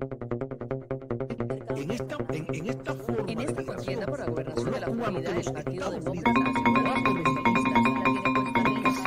En esta contienda por la gobernación de la Florida, el Partido Demócrata aseguró a los periodistas que la tiene puesta en el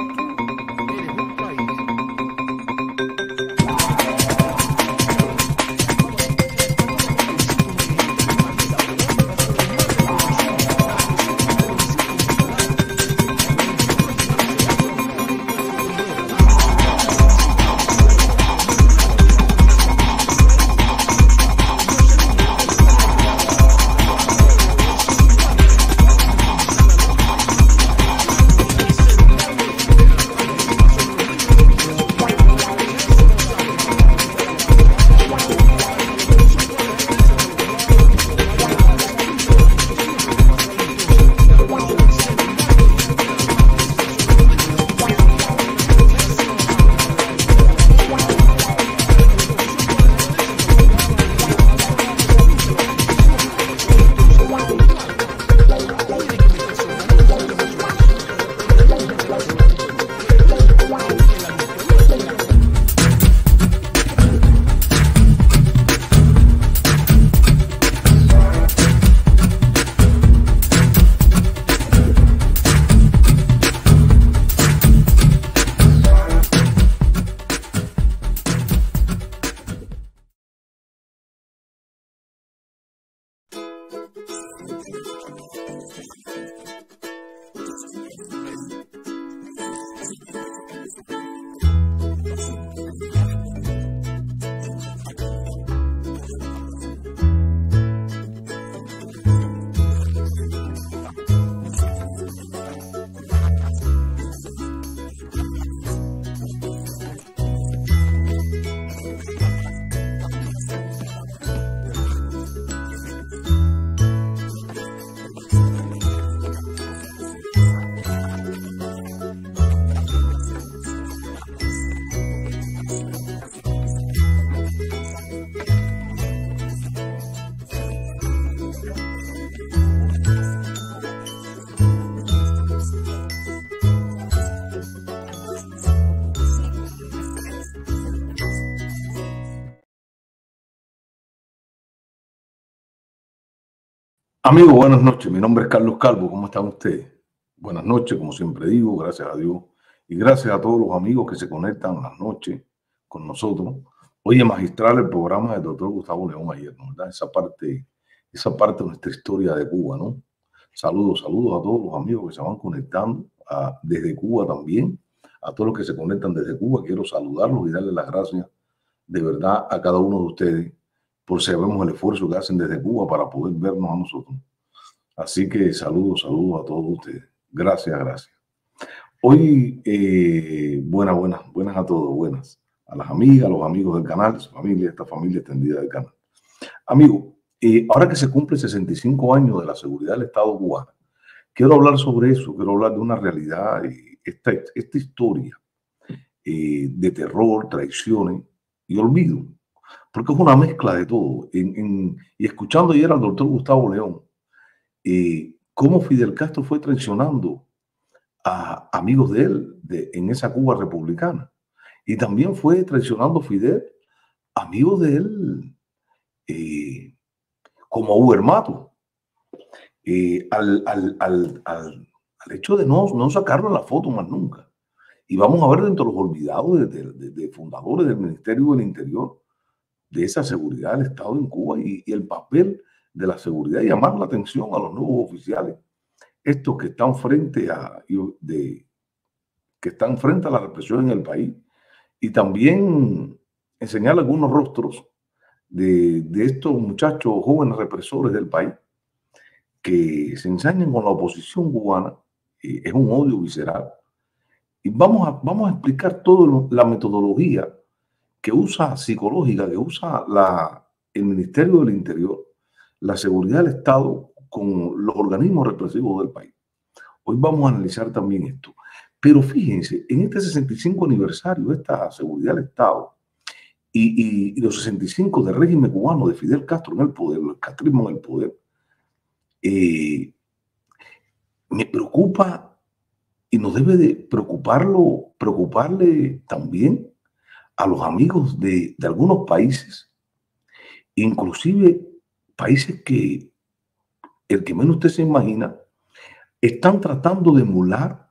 Amigos, buenas noches. Mi nombre es Carlos Calvo. ¿Cómo están ustedes? Buenas noches, como siempre digo, gracias a Dios. Y gracias a todos los amigos que se conectan las noches con nosotros. Hoy es magistral el programa del doctor Gustavo León ayer, ¿no? ¿Verdad? Esa parte de nuestra historia de Cuba, ¿no? Saludos a todos los amigos que se van conectando desde Cuba también. A todos los que se conectan desde Cuba, quiero saludarlos y darles las gracias de verdad a cada uno de ustedes, por sabemos el esfuerzo que hacen desde Cuba para poder vernos a nosotros. Así que saludos a todos ustedes. Gracias. Hoy, buenas a todos, buenas. A las amigas, a los amigos del canal, su familia, esta familia extendida del canal. Amigos, ahora que se cumple 65 años de la seguridad del Estado cubano, quiero hablar sobre eso, quiero hablar de una realidad, esta historia de terror, traiciones y olvido. Porque es una mezcla de todo. Y escuchando ayer al doctor Gustavo León, cómo Fidel Castro fue traicionando a amigos de él en esa Cuba republicana. Y también fue traicionando Fidel amigos de él, como Hugo Mato, al hecho de no sacarlo en la foto más nunca. Y vamos a ver dentro de los olvidados de fundadores del Ministerio del Interior, de esa seguridad del Estado en Cuba y el papel de la seguridad y llamar la atención a los nuevos oficiales, estos que están frente a la represión en el país, y también enseñar algunos rostros de estos muchachos jóvenes represores del país que se ensañan con la oposición cubana. Es un odio visceral. Y vamos a explicar toda la metodología que usa psicológica, que usa el Ministerio del Interior, la seguridad del Estado con los organismos represivos del país. Hoy vamos a analizar también esto. Pero fíjense, en este 65 aniversario de esta seguridad del Estado y los 65 del régimen cubano de Fidel Castro en el poder, el castrismo en el poder, me preocupa y nos debe de preocuparle también a los amigos de algunos países inclusive países que el que menos usted se imagina están tratando de emular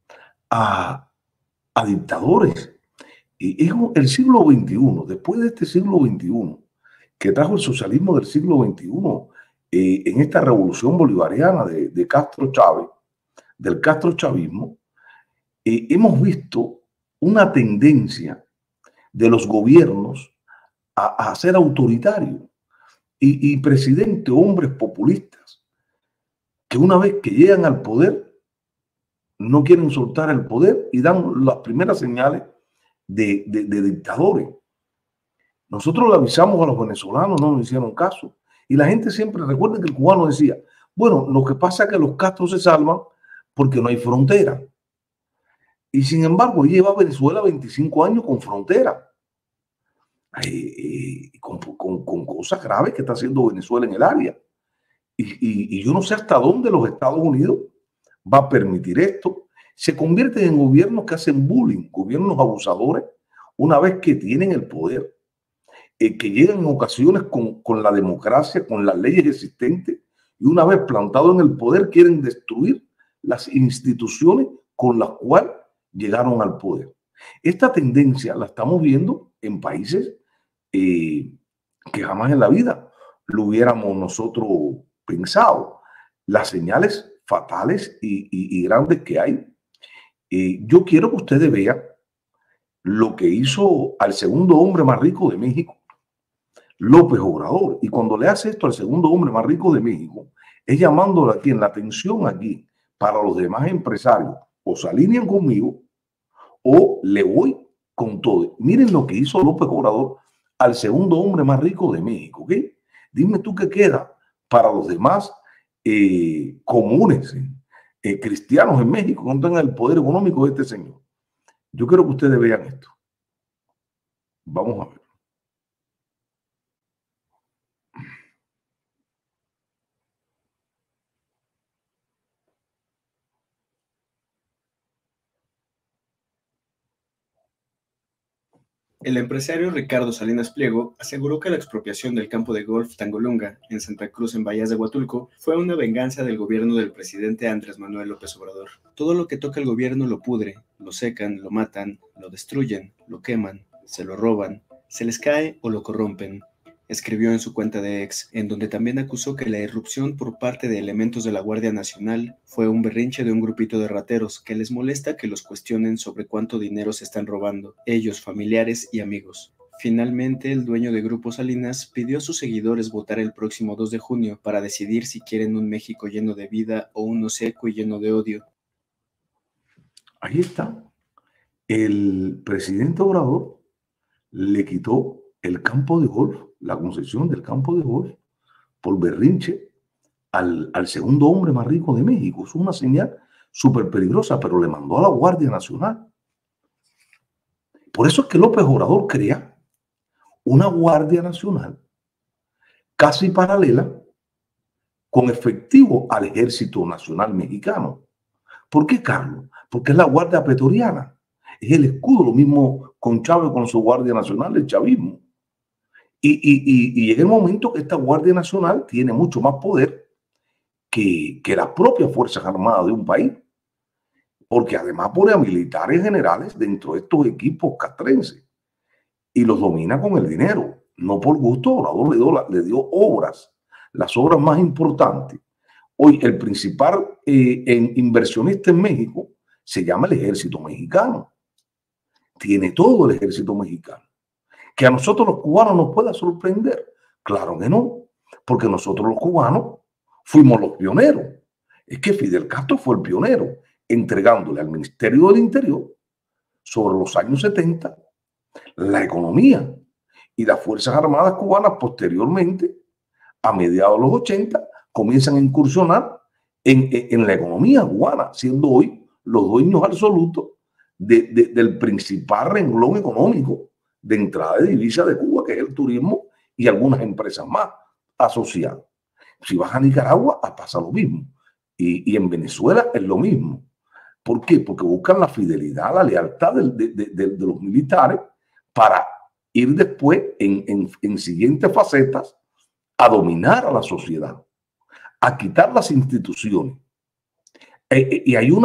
a dictadores. Y es el siglo XXI, después de este siglo XXI, que trajo el socialismo del siglo XXI, en esta revolución bolivariana de Castro Chávez, del Castro chavismo, hemos visto una tendencia de los gobiernos a ser autoritarios y presidentes, hombres populistas, que una vez que llegan al poder, no quieren soltar el poder y dan las primeras señales de dictadores. Nosotros le avisamos a los venezolanos, no nos hicieron caso. Y la gente siempre recuerda que el cubano decía, bueno, lo que pasa es que los Castros se salvan porque no hay frontera. Y sin embargo, lleva Venezuela 25 años con frontera. Con cosas graves que está haciendo Venezuela en el área. Y yo no sé hasta dónde los Estados Unidos va a permitir esto. Se convierten en gobiernos que hacen bullying, gobiernos abusadores, una vez que tienen el poder. Que llegan en ocasiones con la democracia, con las leyes existentes, y una vez plantados en el poder quieren destruir las instituciones con las cuales llegaron al poder. Esta tendencia la estamos viendo en países que jamás en la vida lo hubiéramos nosotros pensado. Las señales fatales y grandes que hay. Yo quiero que ustedes vean lo que hizo al segundo hombre más rico de México, López Obrador. Y cuando le hace esto al segundo hombre más rico de México, es llamándole aquí en la atención aquí para los demás empresarios, o se alinean conmigo o le voy con todo. Miren lo que hizo López Obrador al segundo hombre más rico de México, ¿ok? Dime tú qué queda para los demás comunes, cristianos en México que no tengan el poder económico de este señor. Yo quiero que ustedes vean esto. Vamos a ver. El empresario Ricardo Salinas Pliego aseguró que la expropiación del campo de golf Tangolunga en Santa Cruz en Bahías de Huatulco fue una venganza del gobierno del presidente Andrés Manuel López Obrador. Todo lo que toca el gobierno lo pudre, lo secan, lo matan, lo destruyen, lo queman, se lo roban, se les cae o lo corrompen. Escribió en su cuenta de X, en donde también acusó que la irrupción por parte de elementos de la Guardia Nacional fue un berrinche de un grupito de rateros que les molesta que los cuestionen sobre cuánto dinero se están robando, ellos, familiares y amigos. Finalmente, el dueño de Grupo Salinas pidió a sus seguidores votar el próximo 2 de junio para decidir si quieren un México lleno de vida o uno seco y lleno de odio. Ahí está. El presidente Obrador le quitó el campo de golf, la concesión del campo de golf, por berrinche al segundo hombre más rico de México. Es una señal súper peligrosa, pero le mandó a la Guardia Nacional. Por eso es que López Obrador crea una Guardia Nacional casi paralela con efectivo al Ejército Nacional Mexicano. ¿Por qué, Carlos? Porque es la Guardia Pretoriana. Es el escudo, lo mismo con Chávez con su Guardia Nacional, el chavismo. Y llega el momento que esta Guardia Nacional tiene mucho más poder que las propias Fuerzas Armadas de un país, porque además pone a militares generales dentro de estos equipos castrenses y los domina con el dinero, no por gusto. Obrador le dio obras, las obras más importantes. Hoy el principal inversionista en México se llama el Ejército Mexicano. Tiene todo el Ejército Mexicano. Que a nosotros los cubanos nos pueda sorprender. Claro que no, porque nosotros los cubanos fuimos los pioneros. Es que Fidel Castro fue el pionero, entregándole al Ministerio del Interior sobre los años 70 la economía, y las Fuerzas Armadas cubanas posteriormente, a mediados de los 80, comienzan a incursionar en la economía cubana, siendo hoy los dueños absolutos del principal renglón económico de entrada de divisas de Cuba, que es el turismo y algunas empresas más asociadas. Si vas a Nicaragua, pasa lo mismo. Y en Venezuela es lo mismo. ¿Por qué? Porque buscan la fidelidad, la lealtad de los militares para ir después en siguientes facetas a dominar a la sociedad, a quitar las instituciones. Y hay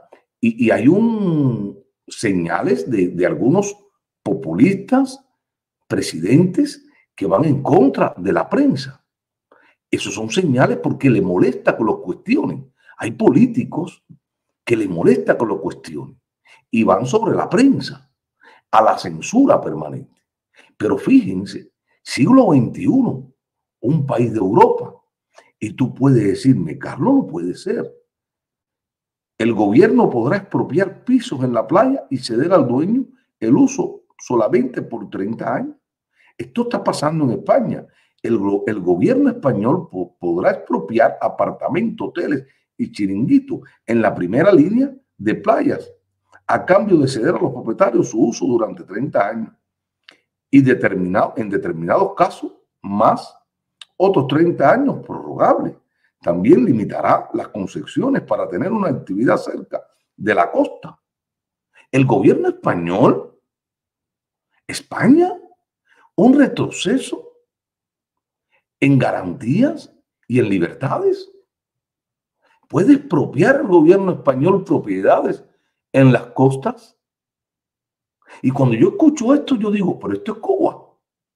señales de algunos populistas, presidentes que van en contra de la prensa. Esos son señales porque le molesta que lo cuestionen. Hay políticos que le molesta que lo cuestionen y van sobre la prensa, a la censura permanente. Pero fíjense, siglo XXI, un país de Europa, y tú puedes decirme, Carlos, no puede ser. El gobierno podrá expropiar pisos en la playa y ceder al dueño el uso solamente por 30 años. Esto está pasando en España. El gobierno español podrá expropiar apartamentos, hoteles y chiringuitos en la primera línea de playas a cambio de ceder a los propietarios su uso durante 30 años y en determinados casos más otros 30 años prorrogables. También limitará las concesiones para tener una actividad cerca de la costa. El gobierno español, España, un retroceso en garantías y en libertades. ¿Puede expropiar el gobierno español propiedades en las costas? Y cuando yo escucho esto, yo digo, pero esto es Cuba.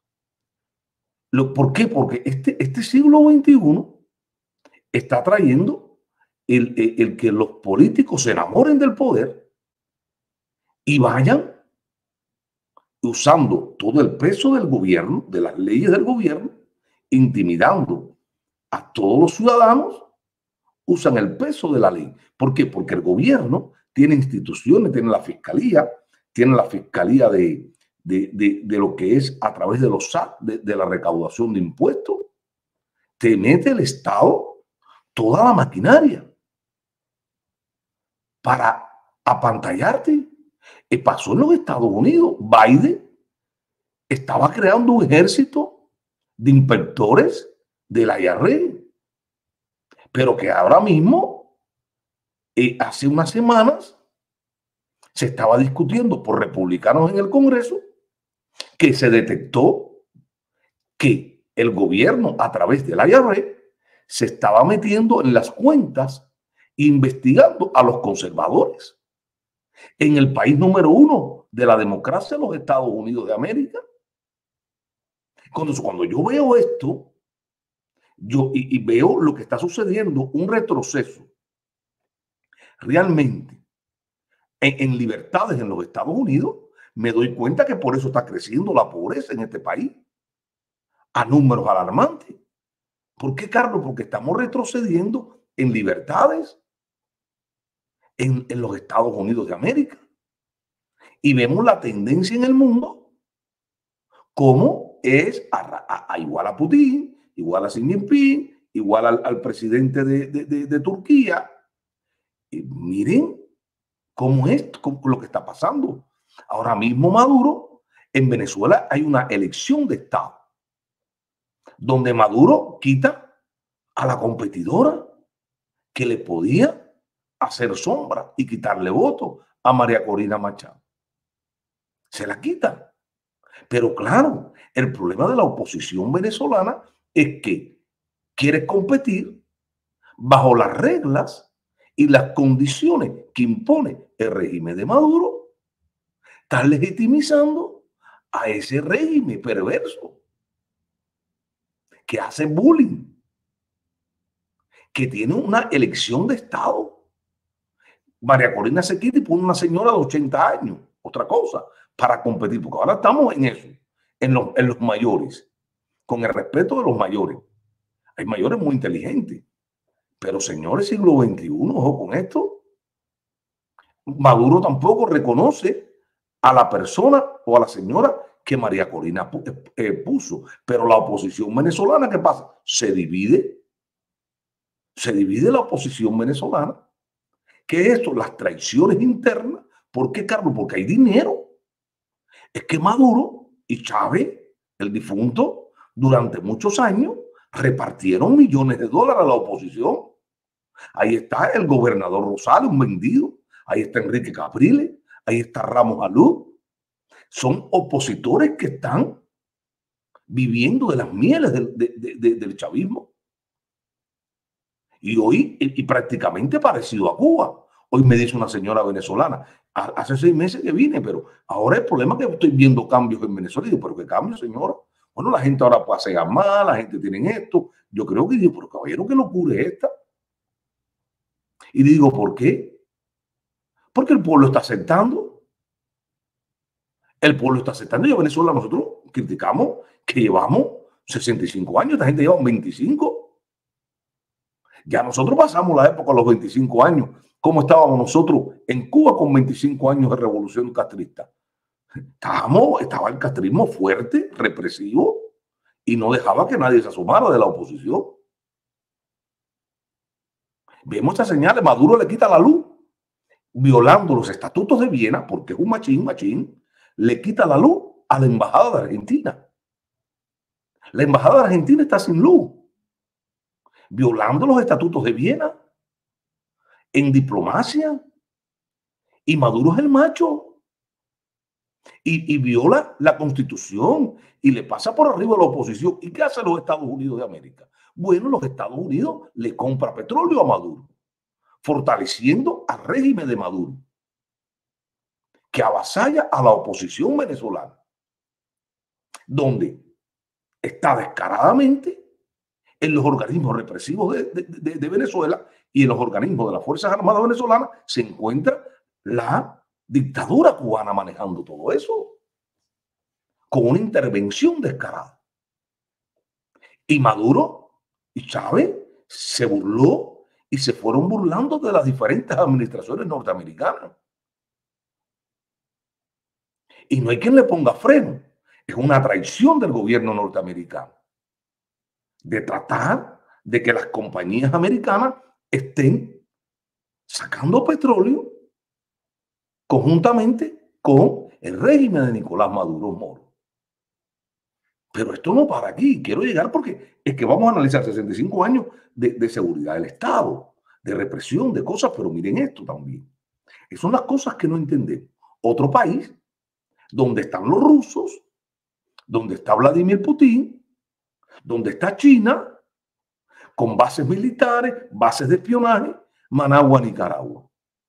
¿Por qué? Porque este siglo XXI está trayendo el que los políticos se enamoren del poder y vayan usando todo el peso del gobierno, de las leyes del gobierno, intimidando a todos los ciudadanos, usan el peso de la ley. ¿Por qué? Porque el gobierno tiene instituciones, tiene la fiscalía de lo que es a través de los SAT, de la recaudación de impuestos. Te mete el Estado toda la maquinaria para apantallarte. Pasó en los Estados Unidos. Biden estaba creando un ejército de inspectores de la IRS, pero que ahora mismo, hace unas semanas, se estaba discutiendo por republicanos en el Congreso que se detectó que el gobierno, a través de la IRS, se estaba metiendo en las cuentas, investigando a los conservadores en el país número 1 de la democracia, los Estados Unidos de América. Cuando yo veo esto, y veo lo que está sucediendo, un retroceso realmente en libertades en los Estados Unidos, me doy cuenta que por eso está creciendo la pobreza en este país a números alarmantes. ¿Por qué, Carlos? Porque estamos retrocediendo en libertades en los Estados Unidos de América. Y vemos la tendencia en el mundo como es igual a Putin, igual a Xi Jinping, igual al presidente de Turquía. Y miren cómo es lo que está pasando. Ahora mismo Maduro, en Venezuela hay una elección de Estado donde Maduro quita a la competidora que le podía hacer sombra y quitarle votos a María Corina Machado. Se la quita. Pero claro, el problema de la oposición venezolana es que quiere competir bajo las reglas y las condiciones que impone el régimen de Maduro. Está legitimizando a ese régimen perverso que hace bullying, que tiene una elección de Estado. María Corina se quita y pone una señora de 80 años, otra cosa, para competir, porque ahora estamos en eso, en los mayores, con el respeto de los mayores. Hay mayores muy inteligentes, pero señores, siglo XXI, ojo con esto. Maduro tampoco reconoce a la persona o a la señora que María Corina puso, pero la oposición venezolana, ¿qué pasa? Se divide la oposición venezolana. ¿Qué es esto? Las traiciones internas. ¿Por qué, Carlos? Porque hay dinero. Es que Maduro y Chávez, el difunto, durante muchos años repartieron millones de dólares a la oposición. Ahí está el gobernador Rosales, un vendido. Ahí está Enrique Capriles. Ahí está Ramos Alú. Son opositores que están viviendo de las mieles del chavismo. Y hoy, y prácticamente parecido a Cuba. Hoy me dice una señora venezolana, hace 6 meses que vine, pero ahora el problema es que estoy viendo cambios en Venezuela. Y digo, ¿pero qué cambios, señora? Bueno, la gente ahora pasea más, la gente tiene esto. Yo creo que digo, pero caballero, ¿qué locura es esta? Y digo, ¿por qué? Porque el pueblo está aceptando. El pueblo está aceptando. Y en Venezuela nosotros criticamos que llevamos 65 años, esta gente lleva 25. Ya nosotros pasamos la época de los 25 años. ¿Cómo estábamos nosotros en Cuba con 25 años de revolución castrista? Estaba el castrismo fuerte, represivo, y no dejaba que nadie se asomara de la oposición. Vemos estas señales. Maduro le quita la luz, violando los estatutos de Viena, porque es un machín, le quita la luz a la embajada de Argentina. La embajada de Argentina está sin luz, violando los estatutos de Viena en diplomacia, y Maduro es el macho y viola la Constitución y le pasa por arriba a la oposición. ¿Y qué hace los Estados Unidos de América? Bueno, los Estados Unidos le compra petróleo a Maduro, fortaleciendo al régimen de Maduro, que avasalla a la oposición venezolana, donde está descaradamente en los organismos represivos de Venezuela y en los organismos de las Fuerzas Armadas venezolanas se encuentra la dictadura cubana manejando todo eso, con una intervención descarada. Y Maduro y Chávez se burló y se fueron burlando de las diferentes administraciones norteamericanas. Y no hay quien le ponga freno. Es una traición del gobierno norteamericano de tratar de que las compañías americanas estén sacando petróleo conjuntamente con el régimen de Nicolás Maduro Moro. Pero esto no para aquí. Quiero llegar porque es que vamos a analizar 65 años de seguridad del Estado, de represión, de cosas, pero miren esto también. Esas son las cosas que no entendemos. Otro país donde están los rusos, donde está Vladimir Putin, donde está China, con bases militares, bases de espionaje, Managua, Nicaragua.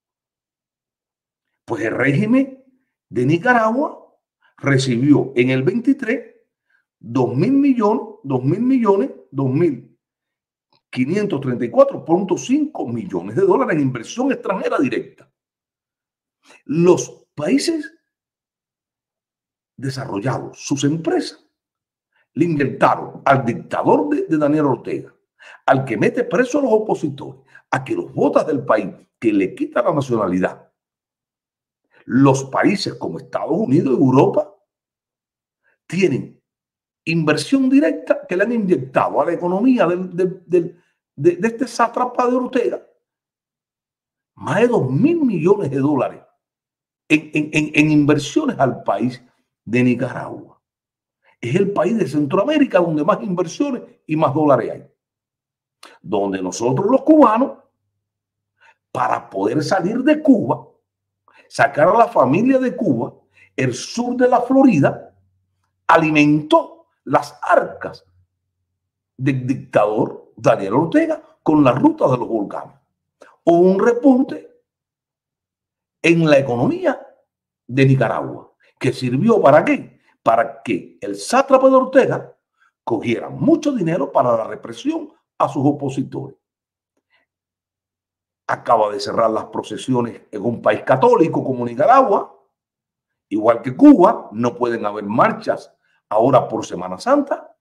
Pues el régimen de Nicaragua recibió en el 23 2.534.5 millones de dólares en inversión extranjera directa. Los países desarrollados, sus empresas, le inventaron al dictador de Daniel Ortega, al que mete preso a los opositores, a que los botas del país, que le quita la nacionalidad. Los países como Estados Unidos y Europa tienen inversión directa que le han inyectado a la economía de este sátrapa de Ortega más de 2.000 millones de dólares en inversiones al país de Nicaragua. Es el país de Centroamérica donde más inversiones y más dólares hay. Donde nosotros los cubanos, para poder salir de Cuba, sacar a la familia de Cuba, el sur de la Florida alimentó las arcas del dictador Daniel Ortega con la ruta de los volcanes. Hubo un repunte en la economía de Nicaragua, que sirvió ¿para qué? Para que el sátrapa de Ortega cogiera mucho dinero para la represión a sus opositores. Acaba de cerrar las procesiones en un país católico como Nicaragua, igual que Cuba. No pueden haber marchas ahora por Semana Santa.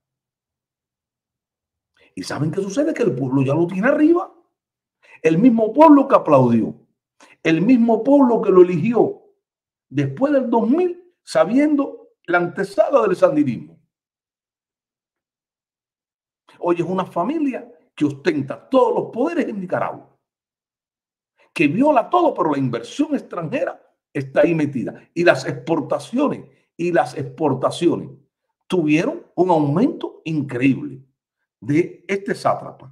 ¿Y saben qué sucede? Que el pueblo ya lo tiene arriba. El mismo pueblo que aplaudió, el mismo pueblo que lo eligió después del 2000, sabiendo la antesala del sandinismo. Hoy es una familia que ostenta todos los poderes en Nicaragua, que viola todo, pero la inversión extranjera está ahí metida. Y las exportaciones tuvieron un aumento increíble de este sátrapa.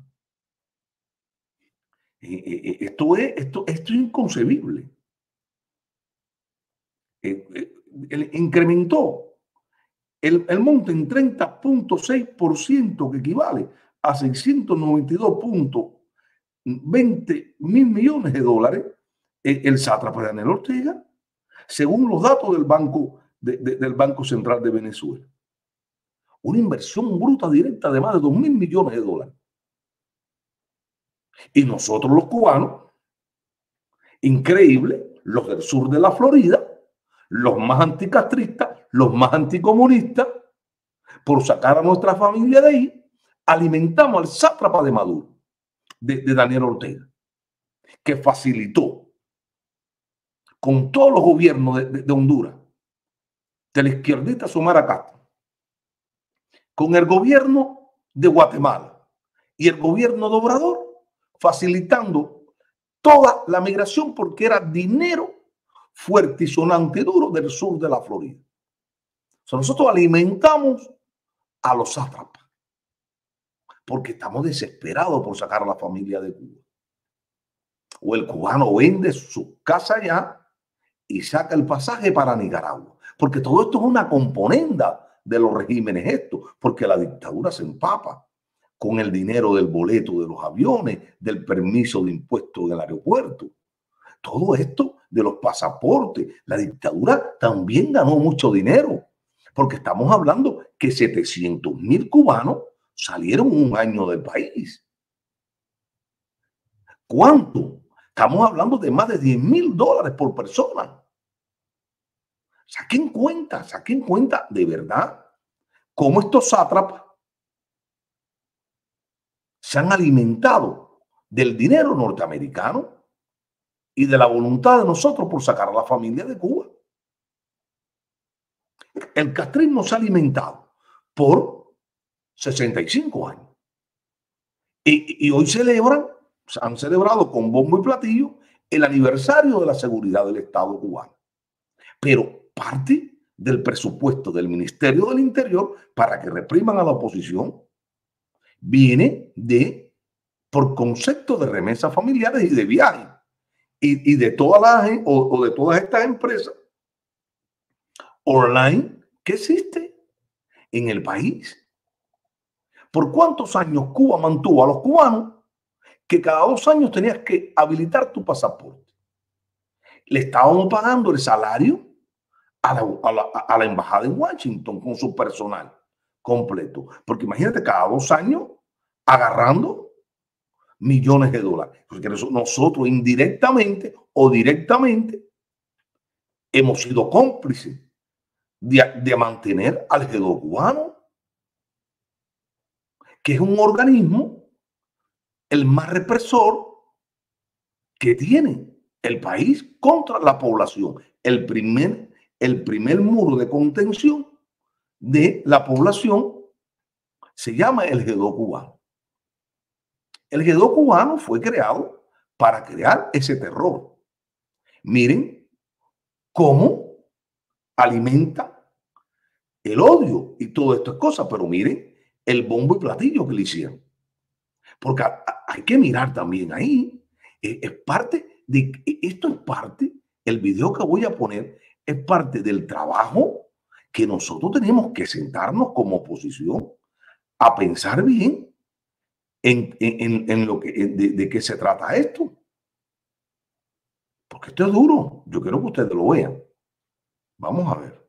Esto es inconcebible. Incrementó el monte en 30.6%, que equivale a 692.20 mil millones de dólares, el sátrapa Daniel Ortega, según los datos del Banco Central de Venezuela. Una inversión bruta directa de más de 2.000 millones de dólares. Y nosotros los cubanos, increíble, los del sur de la Florida, los más anticastristas, los más anticomunistas, por sacar a nuestra familia de ahí, alimentamos al sátrapa de Maduro, de Daniel Ortega, que facilitó con todos los gobiernos de Honduras, de la izquierdita Xiomara Castro, con el gobierno de Guatemala y el gobierno de Obrador, facilitando toda la migración porque era dinero fuerte y sonante duro del sur de la Florida. O sea, nosotros alimentamos a los sátrapas porque estamos desesperados por sacar a la familia de Cuba. O el cubano vende su casa allá y saca el pasaje para Nicaragua. Porque todo esto es una componenda de los regímenes estos, porque la dictadura se empapa con el dinero del boleto de los aviones, del permiso de impuestos del aeropuerto. Todo esto de los pasaportes. La dictadura también ganó mucho dinero, porque estamos hablando que 700.000 cubanos salieron un año del país. ¿Cuánto? Estamos hablando de más de $10.000 por persona. Saquen cuenta de verdad cómo estos sátrapas se han alimentado del dinero norteamericano y de la voluntad de nosotros por sacar a la familia de Cuba. El castrismo se ha alimentado por 65 años. Y hoy han celebrado con bombo y platillo el aniversario de la seguridad del Estado cubano. Pero parte del presupuesto del Ministerio del Interior para que repriman a la oposición viene por concepto de remesas familiares y de viajes y de todas de todas estas empresas online que existen en el país. ¿Por cuántos años Cuba mantuvo a los cubanos que cada 2 años tenías que habilitar tu pasaporte? Le estábamos pagando el salario a la embajada en Washington con su personal completo. Porque imagínate, cada 2 años agarrando millones de dólares. Porque nosotros indirectamente o directamente hemos sido cómplices de mantener al G2 cubano, que es un organismo el más represor que tiene el país contra la población. El primer muro de contención de la población se llama el G2 cubano. El G2 cubano fue creado para crear ese terror. Miren cómo alimenta el odio y todas estas cosas, pero miren el bombo y platillo que le hicieron. Porque hay que mirar también ahí. Esto es parte, el video que voy a poner es parte del trabajo que nosotros tenemos que sentarnos como oposición a pensar bien en lo que, de qué se trata esto. Porque esto es duro. Yo quiero que ustedes lo vean. Vamos a ver.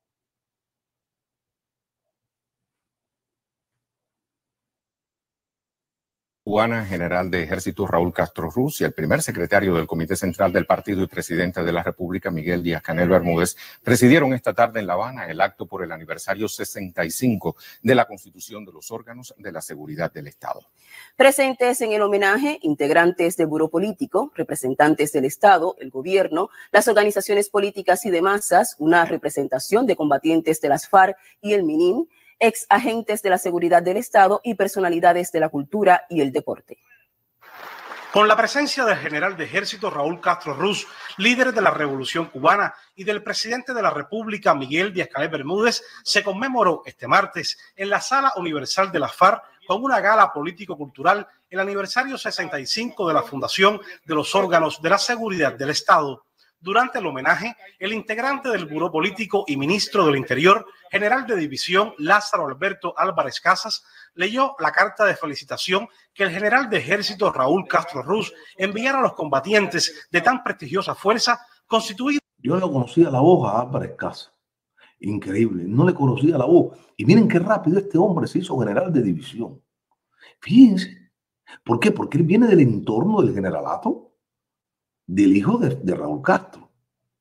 Cubana, general de ejército Raúl Castro Ruz, y el primer secretario del Comité Central del Partido y presidente de la República, Miguel Díaz-Canel Bermúdez, presidieron esta tarde en La Habana el acto por el aniversario 65 de la constitución de los órganos de la seguridad del Estado. Presentes en el homenaje, integrantes del Buró Político, representantes del Estado, el gobierno, las organizaciones políticas y de masas, una representación de combatientes de las FARC y el MININ, ex agentes de la seguridad del Estado y personalidades de la cultura y el deporte. Con la presencia del general de ejército Raúl Castro Ruz, líder de la Revolución Cubana, y del presidente de la República Miguel Díaz-Canel Bermúdez, se conmemoró este martes en la Sala Universal de la FARC con una gala político-cultural el aniversario 65 de la fundación de los órganos de la seguridad del Estado. Durante el homenaje, el integrante del Buró Político y ministro del Interior, general de división Lázaro Alberto Álvarez Casas, leyó la carta de felicitación que el general de ejército Raúl Castro Ruz enviara a los combatientes de tan prestigiosa fuerza constituida. Yo no conocía la voz a Álvarez Casas. Increíble, no le conocía la voz. Y miren qué rápido este hombre se hizo general de división. Fíjense. ¿Por qué? Porque él viene del entorno del generalato del hijo de Raúl Castro.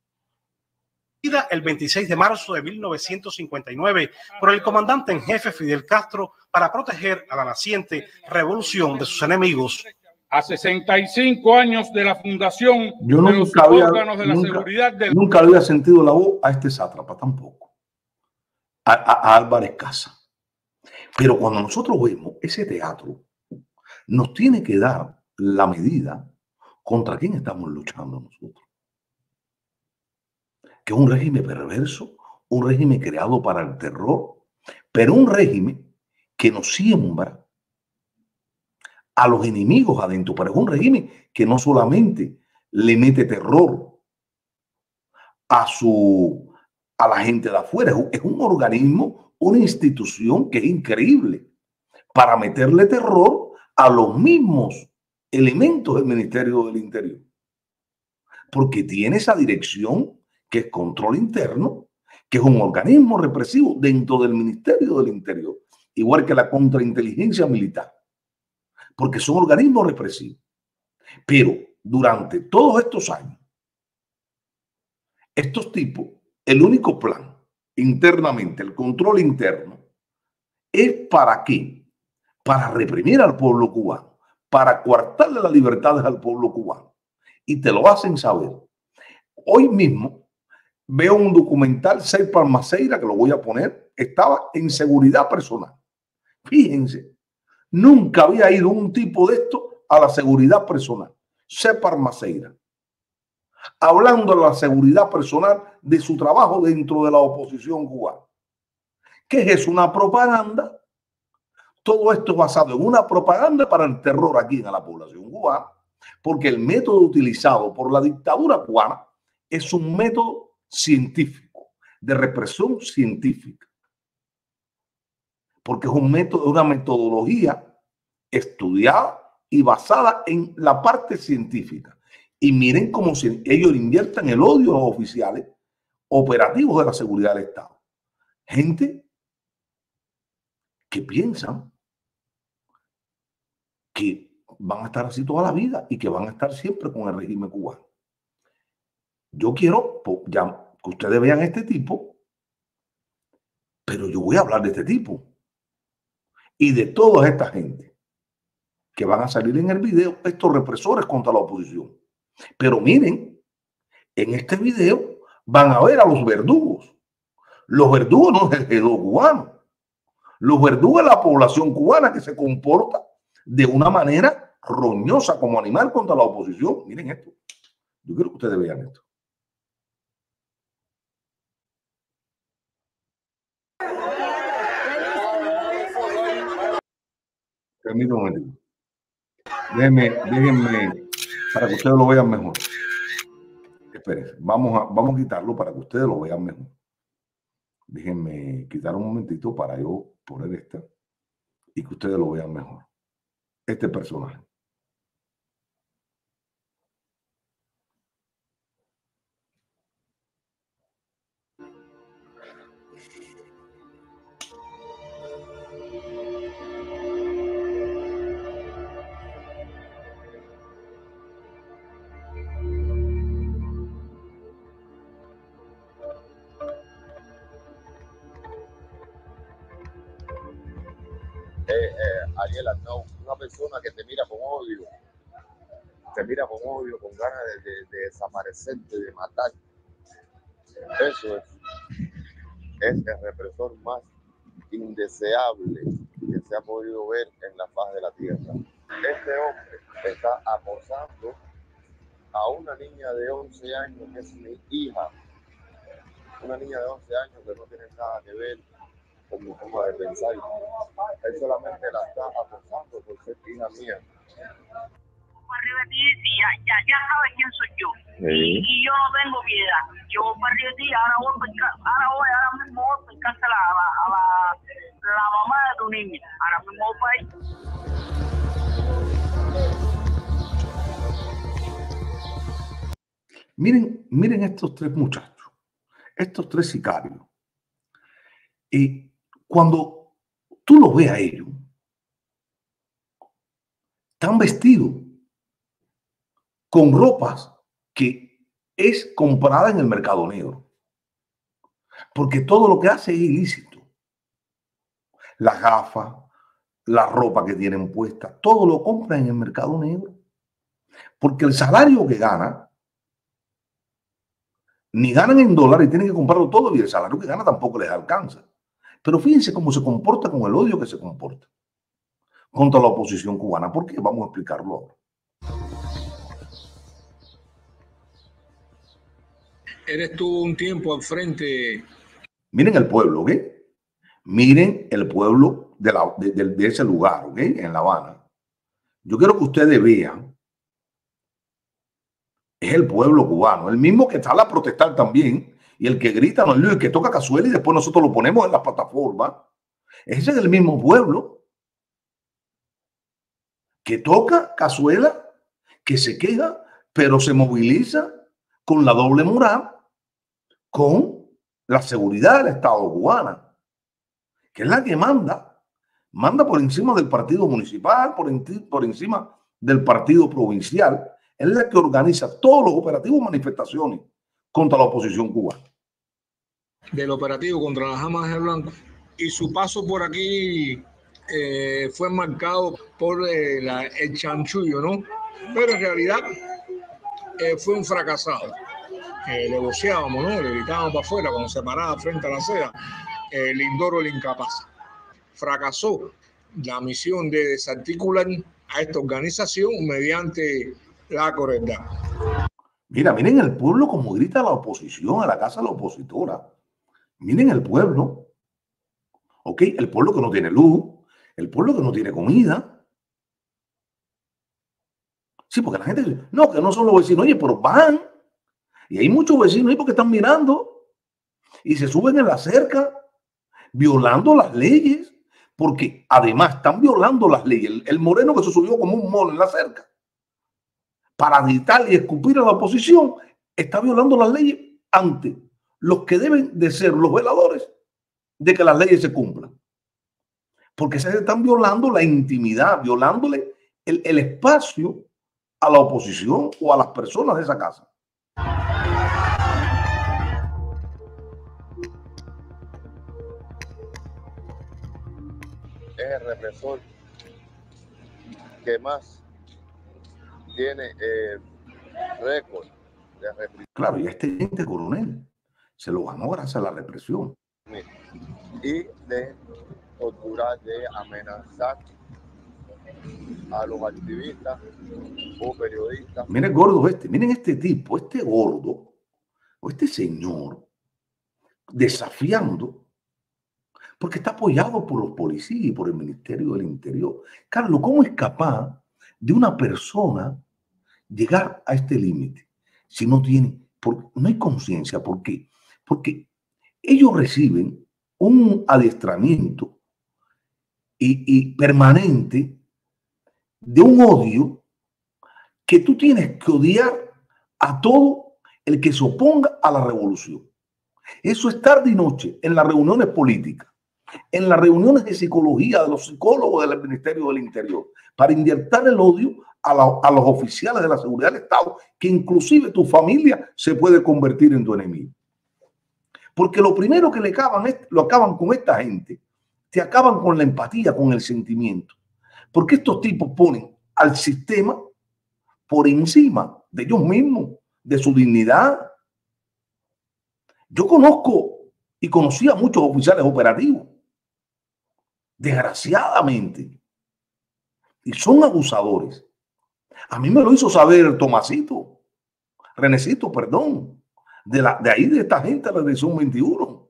El 26 de marzo de 1959 por el comandante en jefe Fidel Castro para proteger a la naciente revolución de sus enemigos. A 65 años de la fundación Yo de los órganos de la seguridad del... Nunca había sentido la voz a este sátrapa tampoco, a Álvarez Casas. Pero cuando nosotros vemos ese teatro, nos tiene que dar la medida contra quién estamos luchando nosotros. Que es un régimen perverso, un régimen creado para el terror, pero un régimen que nos siembra a los enemigos adentro, pero es un régimen que no solamente le mete terror a la gente de afuera, es un organismo, una institución que es increíble para meterle terror a los mismos elementos del Ministerio del Interior, porque tiene esa dirección que es control interno, que es un organismo represivo dentro del Ministerio del Interior, igual que la contrainteligencia militar, porque son organismos represivos. Pero durante todos estos años, estos tipos, el único plan internamente, el control interno, es ¿para qué? Para reprimir al pueblo cubano, para coartarle las libertades al pueblo cubano. Y te lo hacen saber. Hoy mismo veo un documental, Separ Maceira, que lo voy a poner, estaba en seguridad personal. Fíjense, nunca había ido un tipo de esto a la seguridad personal. Separ Maceira, hablando de la seguridad personal de su trabajo dentro de la oposición cubana. ¿Qué es eso? Una propaganda. Todo esto es basado en una propaganda para el terror aquí en la población cubana, porque el método utilizado por la dictadura cubana es un método científico, de represión científica, porque es un método, una metodología estudiada y basada en la parte científica. Y miren cómo ellos invierten el odio a los oficiales operativos de la seguridad del Estado. Gente que piensan que van a estar así toda la vida y que van a estar siempre con el régimen cubano. Yo quiero ya que ustedes vean este tipo, pero yo voy a hablar de este tipo y de toda esta gente que van a salir en el video, estos represores contra la oposición. Pero miren, en este video van a ver a los verdugos. Los verdugos no es el G2 cubano. Los verdugos es la población cubana que se comporta de una manera roñosa como animal contra la oposición. Miren esto. Yo quiero que ustedes vean esto. Permítanme un momentito. Déjenme para que ustedes lo vean mejor. Espérense, vamos a quitarlo para que ustedes lo vean mejor. Déjenme quitar un momentito para yo poner esta y que ustedes lo vean mejor. Este personaje. Ariel Arnau, una persona que te mira con odio, con ganas de desaparecerte, de matar. Eso es el represor más indeseable que se ha podido ver en la faz de la tierra. Este hombre está acosando a una niña de 11 años que es mi hija, una niña de 11 años que no tiene nada que ver con mi forma de pensar. Él solamente la está acosando por ser hija mía. para arriba de ti y ya sabes quién soy yo. Sí. Y yo no tengo piedad. Yo voy para arriba de ti, ahora mismo voy a pescarse la mamá de tu niña. Ahora mismo voy para ahí. Miren estos tres muchachos, estos tres sicarios. Y cuando tú los ves a ellos, están vestidos con ropas que es comprada en el mercado negro. Porque todo lo que hace es ilícito. Las gafas, la ropa que tienen puesta, todo lo compran en el mercado negro. Porque el salario que gana, ni ganan en dólares y tienen que comprarlo todo y el salario que gana tampoco les alcanza. Pero fíjense cómo se comporta con el odio que se comporta contra la oposición cubana. ¿Por qué? Vamos a explicarlo ahora. Él estuvo un tiempo al frente. Miren el pueblo, ¿ok? Miren el pueblo de ese lugar, ¿ok? En La Habana. Yo quiero que ustedes vean. Es el pueblo cubano, el mismo que sale a protestar también, y el que grita, no, el que toca cazuela y después nosotros lo ponemos en la plataforma. Ese es el mismo pueblo que toca cazuela, que se queja, pero se moviliza con la doble moral, con la seguridad del Estado cubana, que es la que manda por encima del partido municipal, por encima del partido provincial. Es la que organiza todos los operativos, manifestaciones contra la oposición cubana. Del operativo contra las Damas de Blanco. Y su paso por aquí fue marcado por el chanchullo, ¿no? Pero en realidad fue un fracasado. Le voceábamos, ¿no? Le gritábamos para afuera cuando se paraba frente a la acera. Lindoro el incapaz. Fracasó la misión de desarticular a esta organización mediante la crueldad. Miren el pueblo como grita a la oposición, a la casa de la opositora. Miren el pueblo. ¿Ok? El pueblo que no tiene luz, el pueblo que no tiene comida. Sí, porque la gente dice, no, que no son los vecinos. Oye, pero van. Y hay muchos vecinos ahí porque están mirando. Y se suben en la cerca, violando las leyes. Porque además están violando las leyes. El moreno que se subió como un mono en la cerca para gritar y escupir a la oposición, está violando las leyes ante los que deben de ser los veladores de que las leyes se cumplan. Porque se están violando la intimidad, violándole el espacio a la oposición o a las personas de esa casa. Es el represor que más tiene récord de represión. Claro, y este gente coronel se lo ganó gracias a la represión. Y de torturar, de amenazar a los activistas o periodistas. Miren gordo miren este tipo, este gordo, o este señor, desafiando, porque está apoyado por los policías y por el Ministerio del Interior. Carlos, ¿cómo es capaz de una persona llegar a este límite si no tiene, no hay conciencia? ¿Por qué? Porque ellos reciben un adiestramiento y permanente de un odio que tú tienes que odiar a todo el que se oponga a la revolución. Eso es tarde y noche en las reuniones políticas, en las reuniones de psicología de los psicólogos del Ministerio del Interior, para inyectar el odio a los oficiales de la seguridad del Estado, que inclusive tu familia se puede convertir en tu enemigo. Porque lo primero que lo acaban con esta gente, te acaban con la empatía, con el sentimiento. Porque estos tipos ponen al sistema por encima de ellos mismos, de su dignidad. Yo conozco y conocí a muchos oficiales operativos, desgraciadamente, y son abusadores. A mí me lo hizo saber Renecito, perdón, de ahí de esta gente, la edición 21.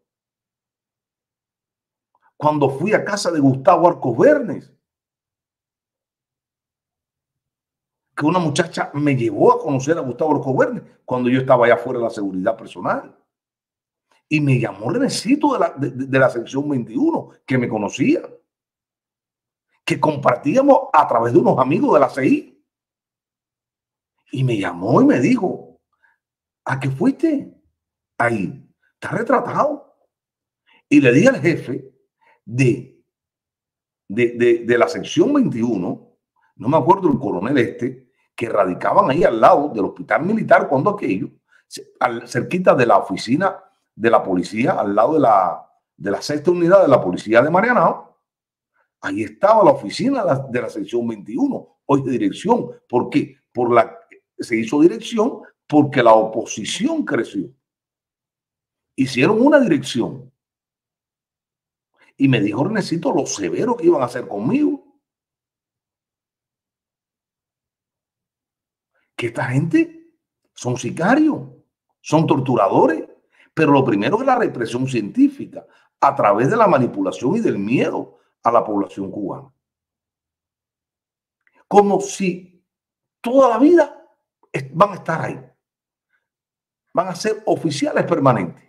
Cuando fui a casa de Gustavo Arcos Bernes, que una muchacha me llevó a conocer a Gustavo Orozco Werner cuando yo estaba allá afuera de la seguridad personal. Y me llamó Renecito de la sección 21, que me conocía, que compartíamos a través de unos amigos de la CI. Y me llamó y me dijo, ¿a qué fuiste? Ahí, está retratado. Y le dije al jefe de la sección 21, no me acuerdo el coronel que radicaban ahí al lado del hospital militar cuando aquello, cerquita de la oficina de la policía, al lado de la 6ª unidad de la policía de Marianao. Ahí estaba la oficina de la sección 21, hoy de dirección. ¿Por qué? Se hizo dirección porque la oposición creció. Hicieron una dirección. Y me dijo Ernestito lo severo que iban a hacer conmigo. Que esta gente son sicarios, son torturadores. Pero lo primero es la represión científica a través de la manipulación y del miedo a la población cubana. Como si toda la vida van a estar ahí. Van a ser oficiales permanentes.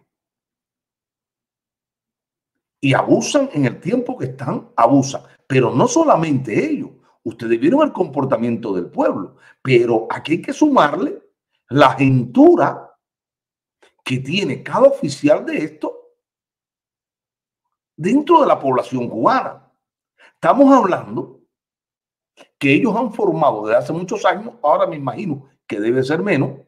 Y abusan en el tiempo que están, abusan. Pero no solamente ellos. Ustedes vieron el comportamiento del pueblo. Pero aquí hay que sumarle la agentura que tiene cada oficial de esto dentro de la población cubana. Estamos hablando que ellos han formado desde hace muchos años, ahora me imagino que debe ser menos,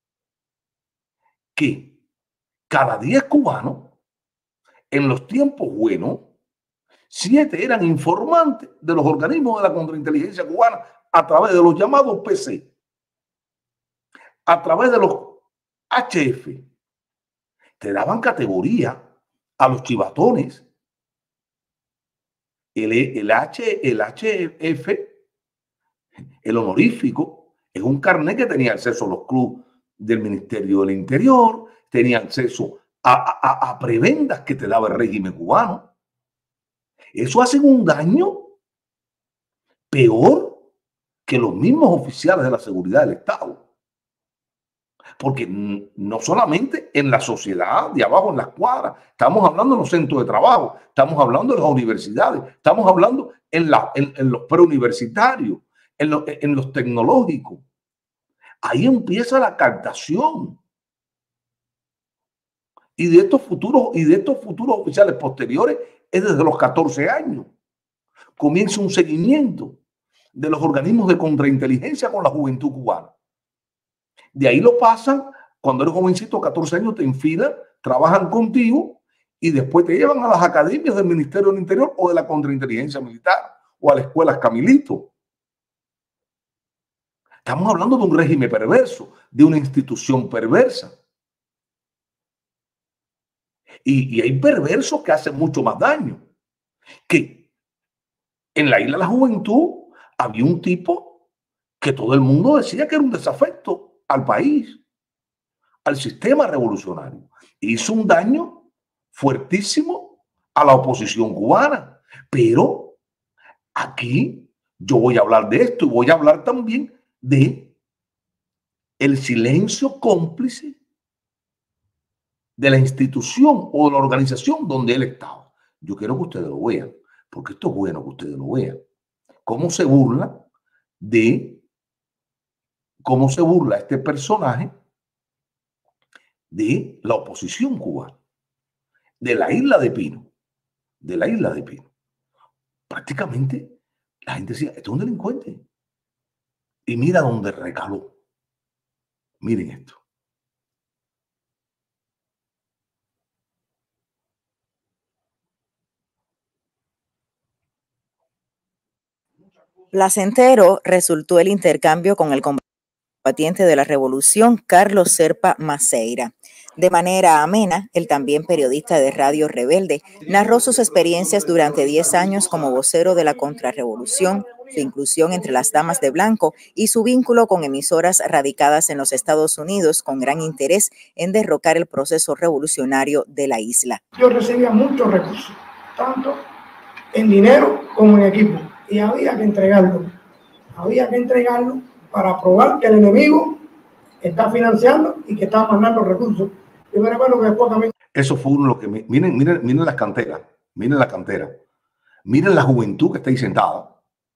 que cada 10 cubanos, en los tiempos buenos, 7 eran informantes de los organismos de la contrainteligencia cubana a través de los llamados PC, a través de los HF. Te daban categoría a los chivatones. El HF, el honorífico, es un carnet que tenía acceso a los clubes del Ministerio del Interior, tenía acceso a prebendas que te daba el régimen cubano. Eso hace un daño peor que los mismos oficiales de la seguridad del Estado. Porque no solamente en la sociedad de abajo, en las cuadras, estamos hablando en los centros de trabajo, estamos hablando en las universidades, estamos hablando en los preuniversitarios, en los tecnológicos. Ahí empieza la captación. Y de estos futuros oficiales posteriores es desde los 14 años. Comienza un seguimiento de los organismos de contrainteligencia con la juventud cubana. De ahí lo pasan, cuando eres jovencito, 14 años, te enfilan, trabajan contigo y después te llevan a las academias del Ministerio del Interior o de la contrainteligencia militar o a las escuelas Camilito. Estamos hablando de un régimen perverso, de una institución perversa. Y hay perversos que hacen mucho más daño. Que en la Isla de la Juventud había un tipo que todo el mundo decía que era un desafecto al país, al sistema revolucionario. Hizo un daño fuertísimo a la oposición cubana. Pero aquí yo voy a hablar de esto y voy a hablar también de el silencio cómplice de la institución o de la organización donde él estaba. Yo quiero que ustedes lo vean, porque esto es bueno que ustedes lo vean. Cómo se burla este personaje de la oposición cubana, de la isla de Pino, Prácticamente la gente decía, este es un delincuente. Y mira dónde recaló. Miren esto. Placentero resultó el intercambio con el combatiente de la revolución, Carlos Serpa Maceira. De manera amena, el también periodista de Radio Rebelde narró sus experiencias durante 10 años como vocero de la contrarrevolución, su inclusión entre las damas de blanco y su vínculo con emisoras radicadas en los Estados Unidos con gran interés en derrocar el proceso revolucionario de la isla. Yo recibía muchos recursos, tanto en dinero como en equipo, y había que entregarlo para probar que el enemigo está financiando y que está mandando recursos. Yo me recuerdo que después también... Eso fue uno de lo que... Miren las canteras, miren la cantera, miren la juventud que está ahí sentada.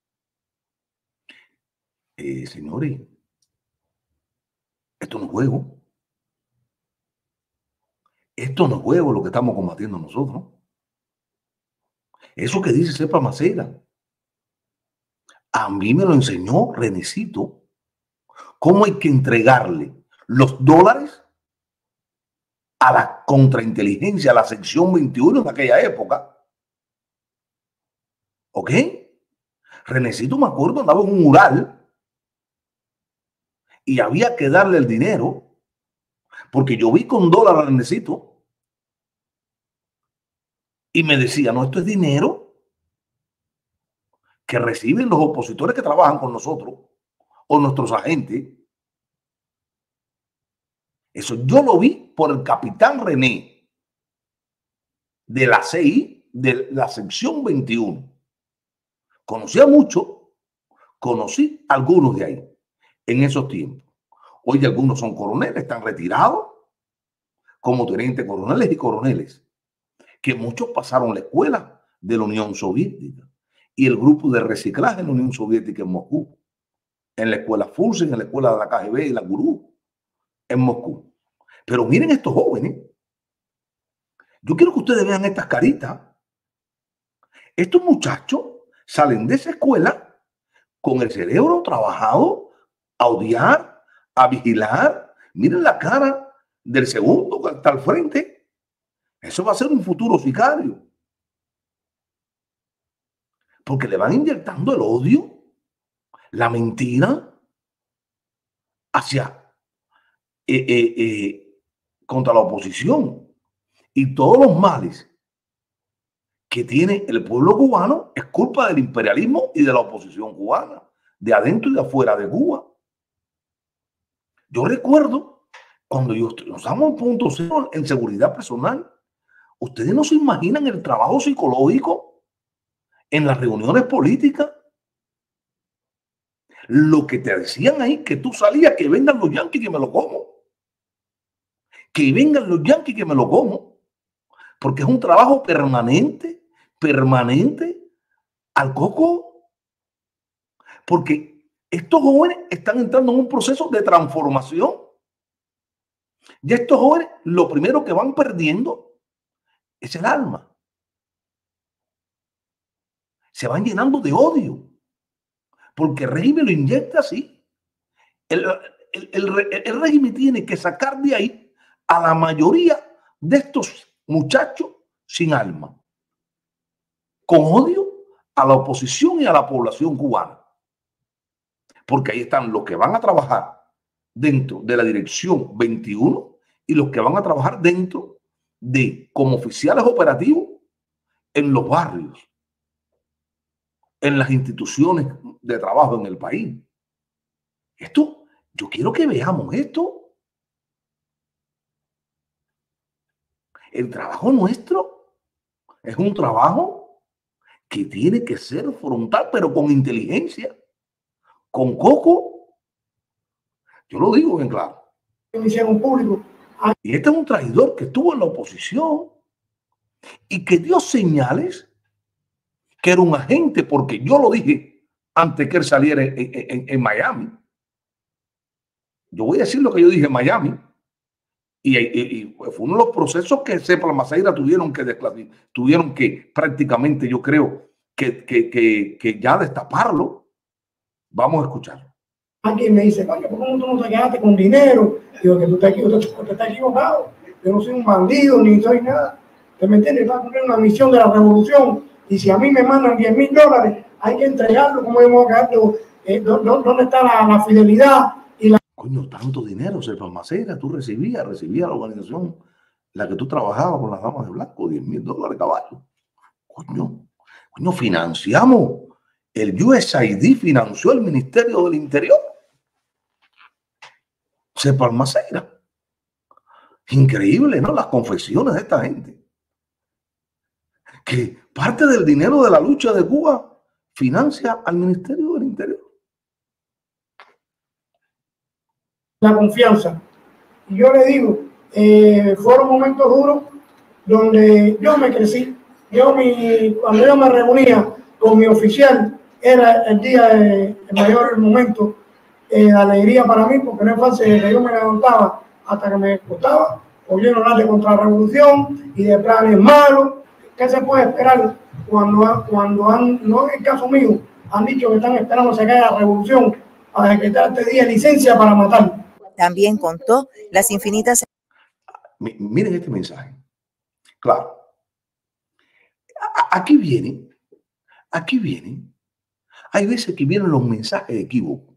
Señores, esto no es juego. Esto no es juego lo que estamos combatiendo nosotros. Eso que dice Serpa Maceira, a mí me lo enseñó Renecito, cómo hay que entregarle los dólares a la contrainteligencia, a la sección 21 en aquella época. ¿Ok? Renecito, me acuerdo, andaba en un mural y había que darle el dinero, porque yo vi con dólar a Renecito y me decía, no, esto es dinero que reciben los opositores que trabajan con nosotros o nuestros agentes. Eso yo lo vi por el capitán René de la CI, de la sección 21. Conocía mucho, conocí algunos de ahí en esos tiempos. Hoy algunos son coroneles, están retirados como tenientes coroneles y coroneles, que muchos pasaron la escuela de la Unión Soviética y el grupo de reciclaje en la Unión Soviética en Moscú, en la escuela Fulsen, en la escuela de la KGB y la Gurú en Moscú. Pero miren estos jóvenes. Yo quiero que ustedes vean estas caritas. Estos muchachos salen de esa escuela con el cerebro trabajado a odiar, a vigilar. Miren la cara del segundo que está al frente. Eso va a ser un futuro sicario. Porque le van inyectando el odio, la mentira hacia contra la oposición. Y todos los males que tiene el pueblo cubano es culpa del imperialismo y de la oposición cubana, de adentro y de afuera de Cuba. Yo recuerdo cuando nos damos punto cero en seguridad personal, ustedes no se imaginan el trabajo psicológico en las reuniones políticas. Lo que te decían ahí, que tú salías, que vengan los yanquis que me lo como. Que vengan los yanquis que me lo como. Porque es un trabajo permanente al coco. Porque estos jóvenes están entrando en un proceso de transformación. Y estos jóvenes lo primero que van perdiendo es el alma. Se van llenando de odio. Porque el régimen lo inyecta así. El régimen tiene que sacar de ahí a la mayoría de estos muchachos sin alma, con odio a la oposición y a la población cubana. Porque ahí están los que van a trabajar dentro de la dirección 21 y los que van a trabajar dentro de como oficiales operativos en los barrios, en las instituciones de trabajo en el país. Esto, yo quiero que veamos esto. El trabajo nuestro es un trabajo que tiene que ser frontal, pero con inteligencia, con coco. Yo lo digo bien claro. Y este es un traidor que estuvo en la oposición y que dio señales que era un agente, porque yo lo dije antes que él saliera en Miami. Yo voy a decir lo que yo dije en Miami. Y fue uno de los procesos que Serpa Maceira tuvieron que prácticamente, yo creo, que ya destaparlo. Vamos a escucharlo. Alguien me dice, coño, ¿cómo tú no te quedaste con dinero? Digo, que tú estás equivocado. Yo no soy un bandido ni soy nada. ¿Te me entiendes? Va a cumplir una misión de la revolución. Y si a mí me mandan $10,000, hay que entregarlo. ¿Cómo yo me voy a quedar? ¿Dónde está la fidelidad? Coño, tanto dinero, Serpa Maceira, tú recibías la organización, la que tú trabajabas con las damas de blanco, $10,000 caballo. Coño, financiamos. El USAID financió el Ministerio del Interior. Serpa Maceira. Increíble, ¿no? Las confesiones de esta gente. Que parte del dinero de la lucha de Cuba financia al Ministerio del Interior. la confianza. Y yo le digo, fueron momentos duros donde yo me crecí. Cuando yo me reunía con mi oficial, era el día el mayor momento de alegría para mí, porque no es fácil que yo me levantaba hasta que me acostaba, oyendo hablar de contrarrevolución y de planes malos. ¿Qué se puede esperar cuando no en el caso mío, han dicho que están esperando que haya revolución para decretar este día licencia para matar? También contó las infinitas... Miren este mensaje. Claro. Aquí viene. Hay veces que vienen los mensajes equívocos.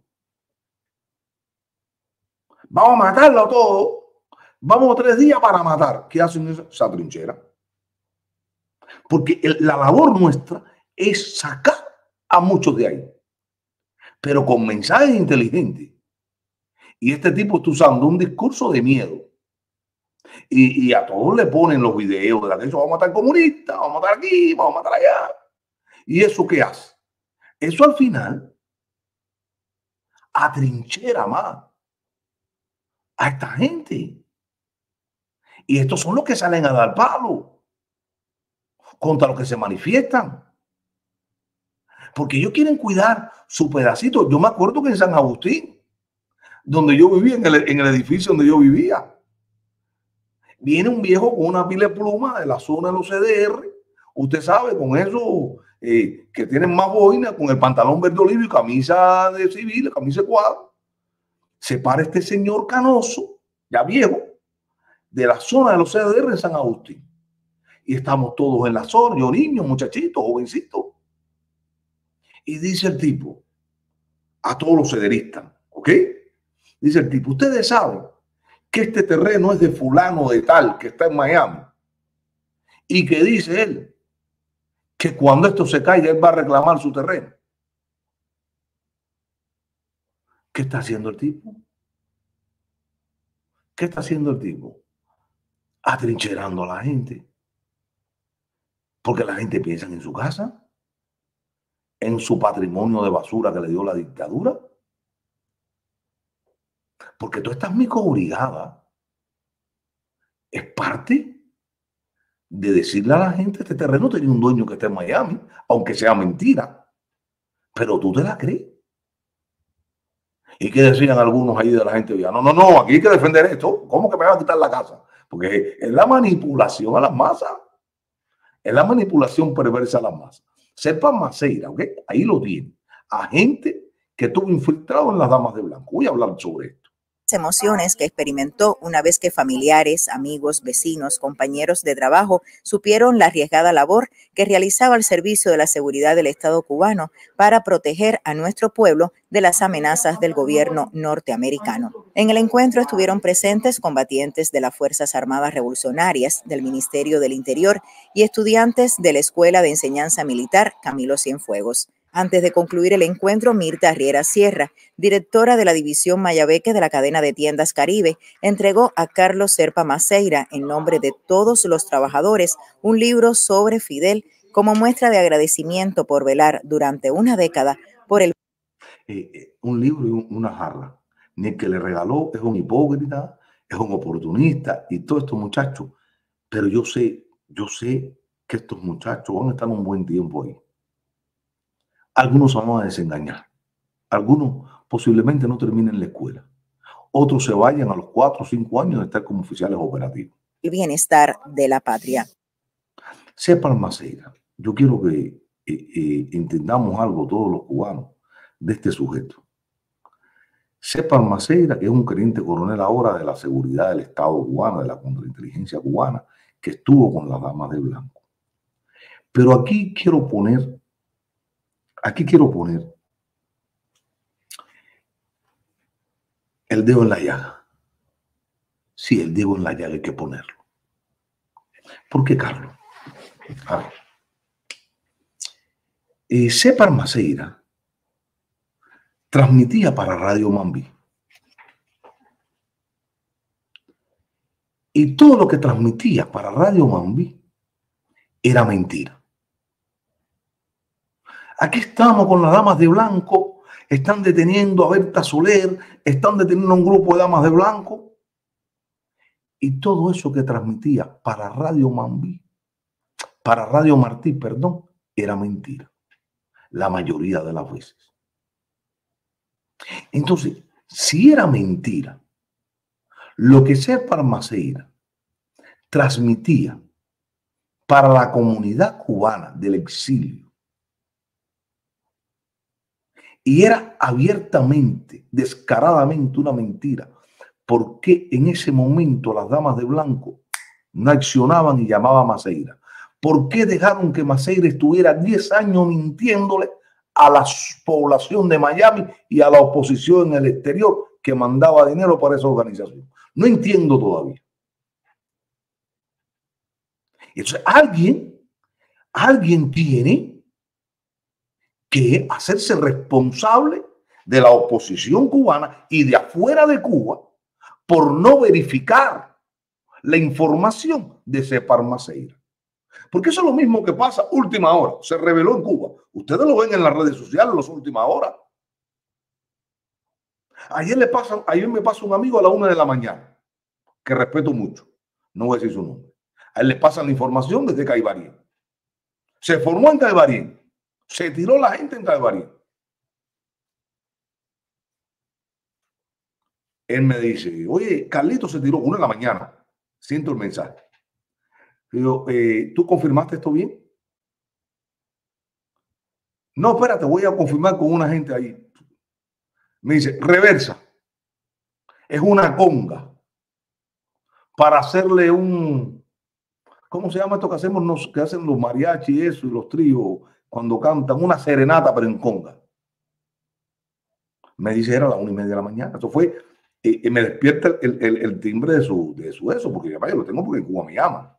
Vamos a matarlo todo. Vamos 3 días para matar. ¿Qué hacen esa trinchera? Porque la labor nuestra es sacar a muchos de ahí. Pero con mensajes inteligentes. Y este tipo está usando un discurso de miedo. Y a todos le ponen los videos de la que vamos a matar comunistas, vamos a matar aquí, vamos a matar allá. ¿Y eso qué hace? Eso al final atrinchera más a esta gente. Y estos son los que salen a dar palo contra los que se manifiestan. Porque ellos quieren cuidar su pedacito. Yo me acuerdo que en San Agustín, donde yo vivía, en el edificio donde yo vivía, viene un viejo con una pila de plumas de la zona de los CDR. Usted sabe, con eso que tienen más boina, con el pantalón verde olivo y camisa de civil, camisa de cuadro. Se para este señor canoso, ya viejo, de la zona de los CDR en San Agustín. Y estamos todos en la zona, yo niño, muchachito, jovencito. Y dice el tipo, a todos los cederistas, ¿ok? Dice el tipo, ustedes saben que este terreno es de fulano de tal, que está en Miami. Y que dice él, que cuando esto se caiga, él va a reclamar su terreno. ¿Qué está haciendo el tipo? ¿Qué está haciendo el tipo? Atrincherando a la gente. Porque la gente piensa en su casa, en su patrimonio de basura que le dio la dictadura. Porque toda esta microbrigada es parte de decirle a la gente, este terreno tenía un dueño que está en Miami, aunque sea mentira, pero tú te la crees. ¿Y qué decían algunos ahí de la gente? No, aquí hay que defender esto. ¿Cómo que me van a quitar la casa? Porque es la manipulación a las masas. Es la manipulación perversa a las masas. Serpa Maceira, ¿ok? Ahí lo tiene. A gente que estuvo infiltrado en las damas de blanco. Voy a hablar sobre esto. Emociones que experimentó una vez que familiares, amigos, vecinos, compañeros de trabajo supieron la arriesgada labor que realizaba el Servicio de la Seguridad del Estado cubano para proteger a nuestro pueblo de las amenazas del gobierno norteamericano. En el encuentro estuvieron presentes combatientes de las Fuerzas Armadas Revolucionarias, del Ministerio del Interior y estudiantes de la Escuela de Enseñanza Militar Camilo Cienfuegos. Antes de concluir el encuentro, Mirta Arriera Sierra, directora de la División Mayabeque de la cadena de tiendas Caribe, entregó a Carlos Serpa Maceira, en nombre de todos los trabajadores, un libro sobre Fidel como muestra de agradecimiento por velar durante una década por el... Un libro y una jarra. Ni el que le regaló es un hipócrita, es un oportunista y todos estos muchachos. Pero yo sé que estos muchachos van a estar un buen tiempo ahí. Algunos se van a desengañar. Algunos posiblemente no terminen la escuela. Otros se vayan a los 4 o 5 años de estar como oficiales operativos. El bienestar de la patria. Serpa Maceira, yo quiero que entendamos algo todos los cubanos de este sujeto. Serpa Maceira, que es un teniente coronel ahora de la seguridad del Estado cubano, de la contrainteligencia cubana, que estuvo con las damas de blanco. Pero aquí quiero poner el dedo en la llaga. Sí, el dedo en la llaga hay que ponerlo. ¿Por qué, Carlos? A ver. Serpa Maceira transmitía para Radio Mambí. Y todo lo que transmitía para Radio Mambí era mentira. Aquí estamos con las damas de blanco están deteniendo a Berta Soler, están deteniendo a un grupo de damas de blanco. Y todo eso que transmitía para Radio Martí, perdón, era mentira. La mayoría de las veces. Entonces, si era mentira, lo que Serpa Maceira transmitía para la comunidad cubana del exilio y era abiertamente, descaradamente una mentira, porque en ese momento las damas de blanco no accionaban y llamaban a Maceira. ¿Por qué dejaron que Maceira estuviera 10 años mintiéndole a la población de Miami y a la oposición en el exterior que mandaba dinero para esa organización? No entiendo todavía. Entonces, alguien tiene que hacerse responsable de la oposición cubana y de afuera de Cuba por no verificar la información de Serpa Maceira. Porque eso es lo mismo que pasa última hora. Se reveló en Cuba. Ustedes lo ven en las redes sociales, las últimas horas. Ayer me pasa un amigo a la 1 de la mañana, que respeto mucho. No voy a decir su nombre. A él le pasan la información desde Caibarien. Se formó en Caibarien. Se tiró la gente en Caibarien. Él me dice, oye, Carlito se tiró 1 de la mañana. Siento el mensaje. Digo, ¿tú confirmaste esto bien? No, espérate, voy a confirmar con una gente ahí. Me dice, reversa. Es una conga para hacerle un... ¿Cómo se llama esto que hacemos? Que hacen los mariachis y eso, y los tríos cuando cantan una serenata, pero en conga. Me dice, era a las 1:30 de la mañana. Eso fue, me despierta el timbre de su eso, porque yo lo tengo porque en Cuba me llaman.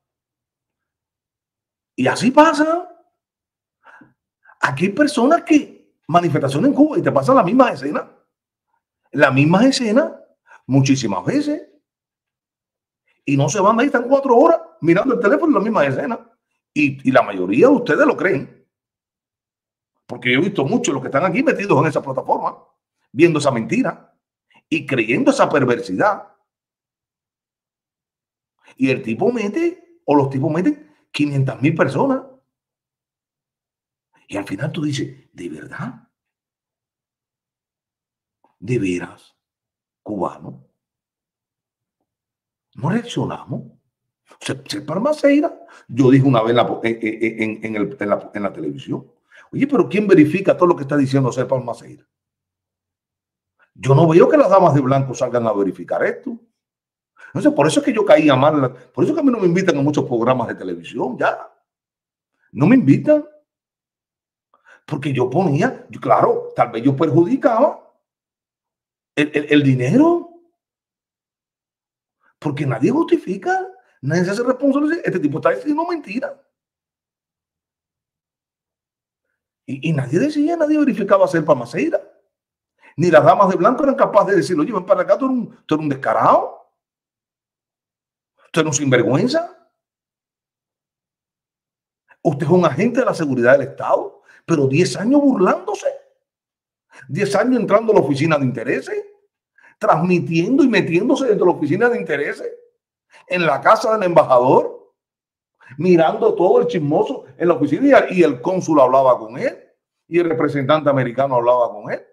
Y así pasa. Aquí hay personas que manifestaciones en Cuba y te pasan la misma escena. La misma escena muchísimas veces. Y no se van ahí, están 4 horas mirando el teléfono en la misma escena. Y la mayoría de ustedes lo creen. Porque yo he visto muchos de los que están aquí metidos en esa plataforma, viendo esa mentira y creyendo esa perversidad. Y el tipo mete, o los tipos meten 500.000 personas. Y al final tú dices, ¿de verdad? ¿De veras? ¿Cubano? ¿No reaccionamos? Serpa Maceira, yo dije una vez en la televisión, oye, pero ¿quién verifica todo lo que está diciendo Serpa Maceira? Yo no veo que las damas de blanco salgan a verificar esto. Entonces, por eso es que yo caía mal. Por eso es que a mí no me invitan a muchos programas de televisión, ya. No me invitan. Porque yo ponía, claro, tal vez yo perjudicaba el dinero. Porque nadie justifica, nadie se hace responsable. Este tipo está diciendo mentira. Y nadie decía, nadie verificaba a Serpa Maceira. Ni las damas de blanco eran capaces de decir, oye, ven para acá, tú eres un descarado. Tú eres un sinvergüenza. Usted es un agente de la seguridad del Estado, pero 10 años burlándose. 10 años entrando a la oficina de intereses, transmitiendo y metiéndose dentro de la oficina de intereses, en la casa del embajador, mirando todo el chismoso en la oficina, y el cónsul hablaba con él y el representante americano hablaba con él.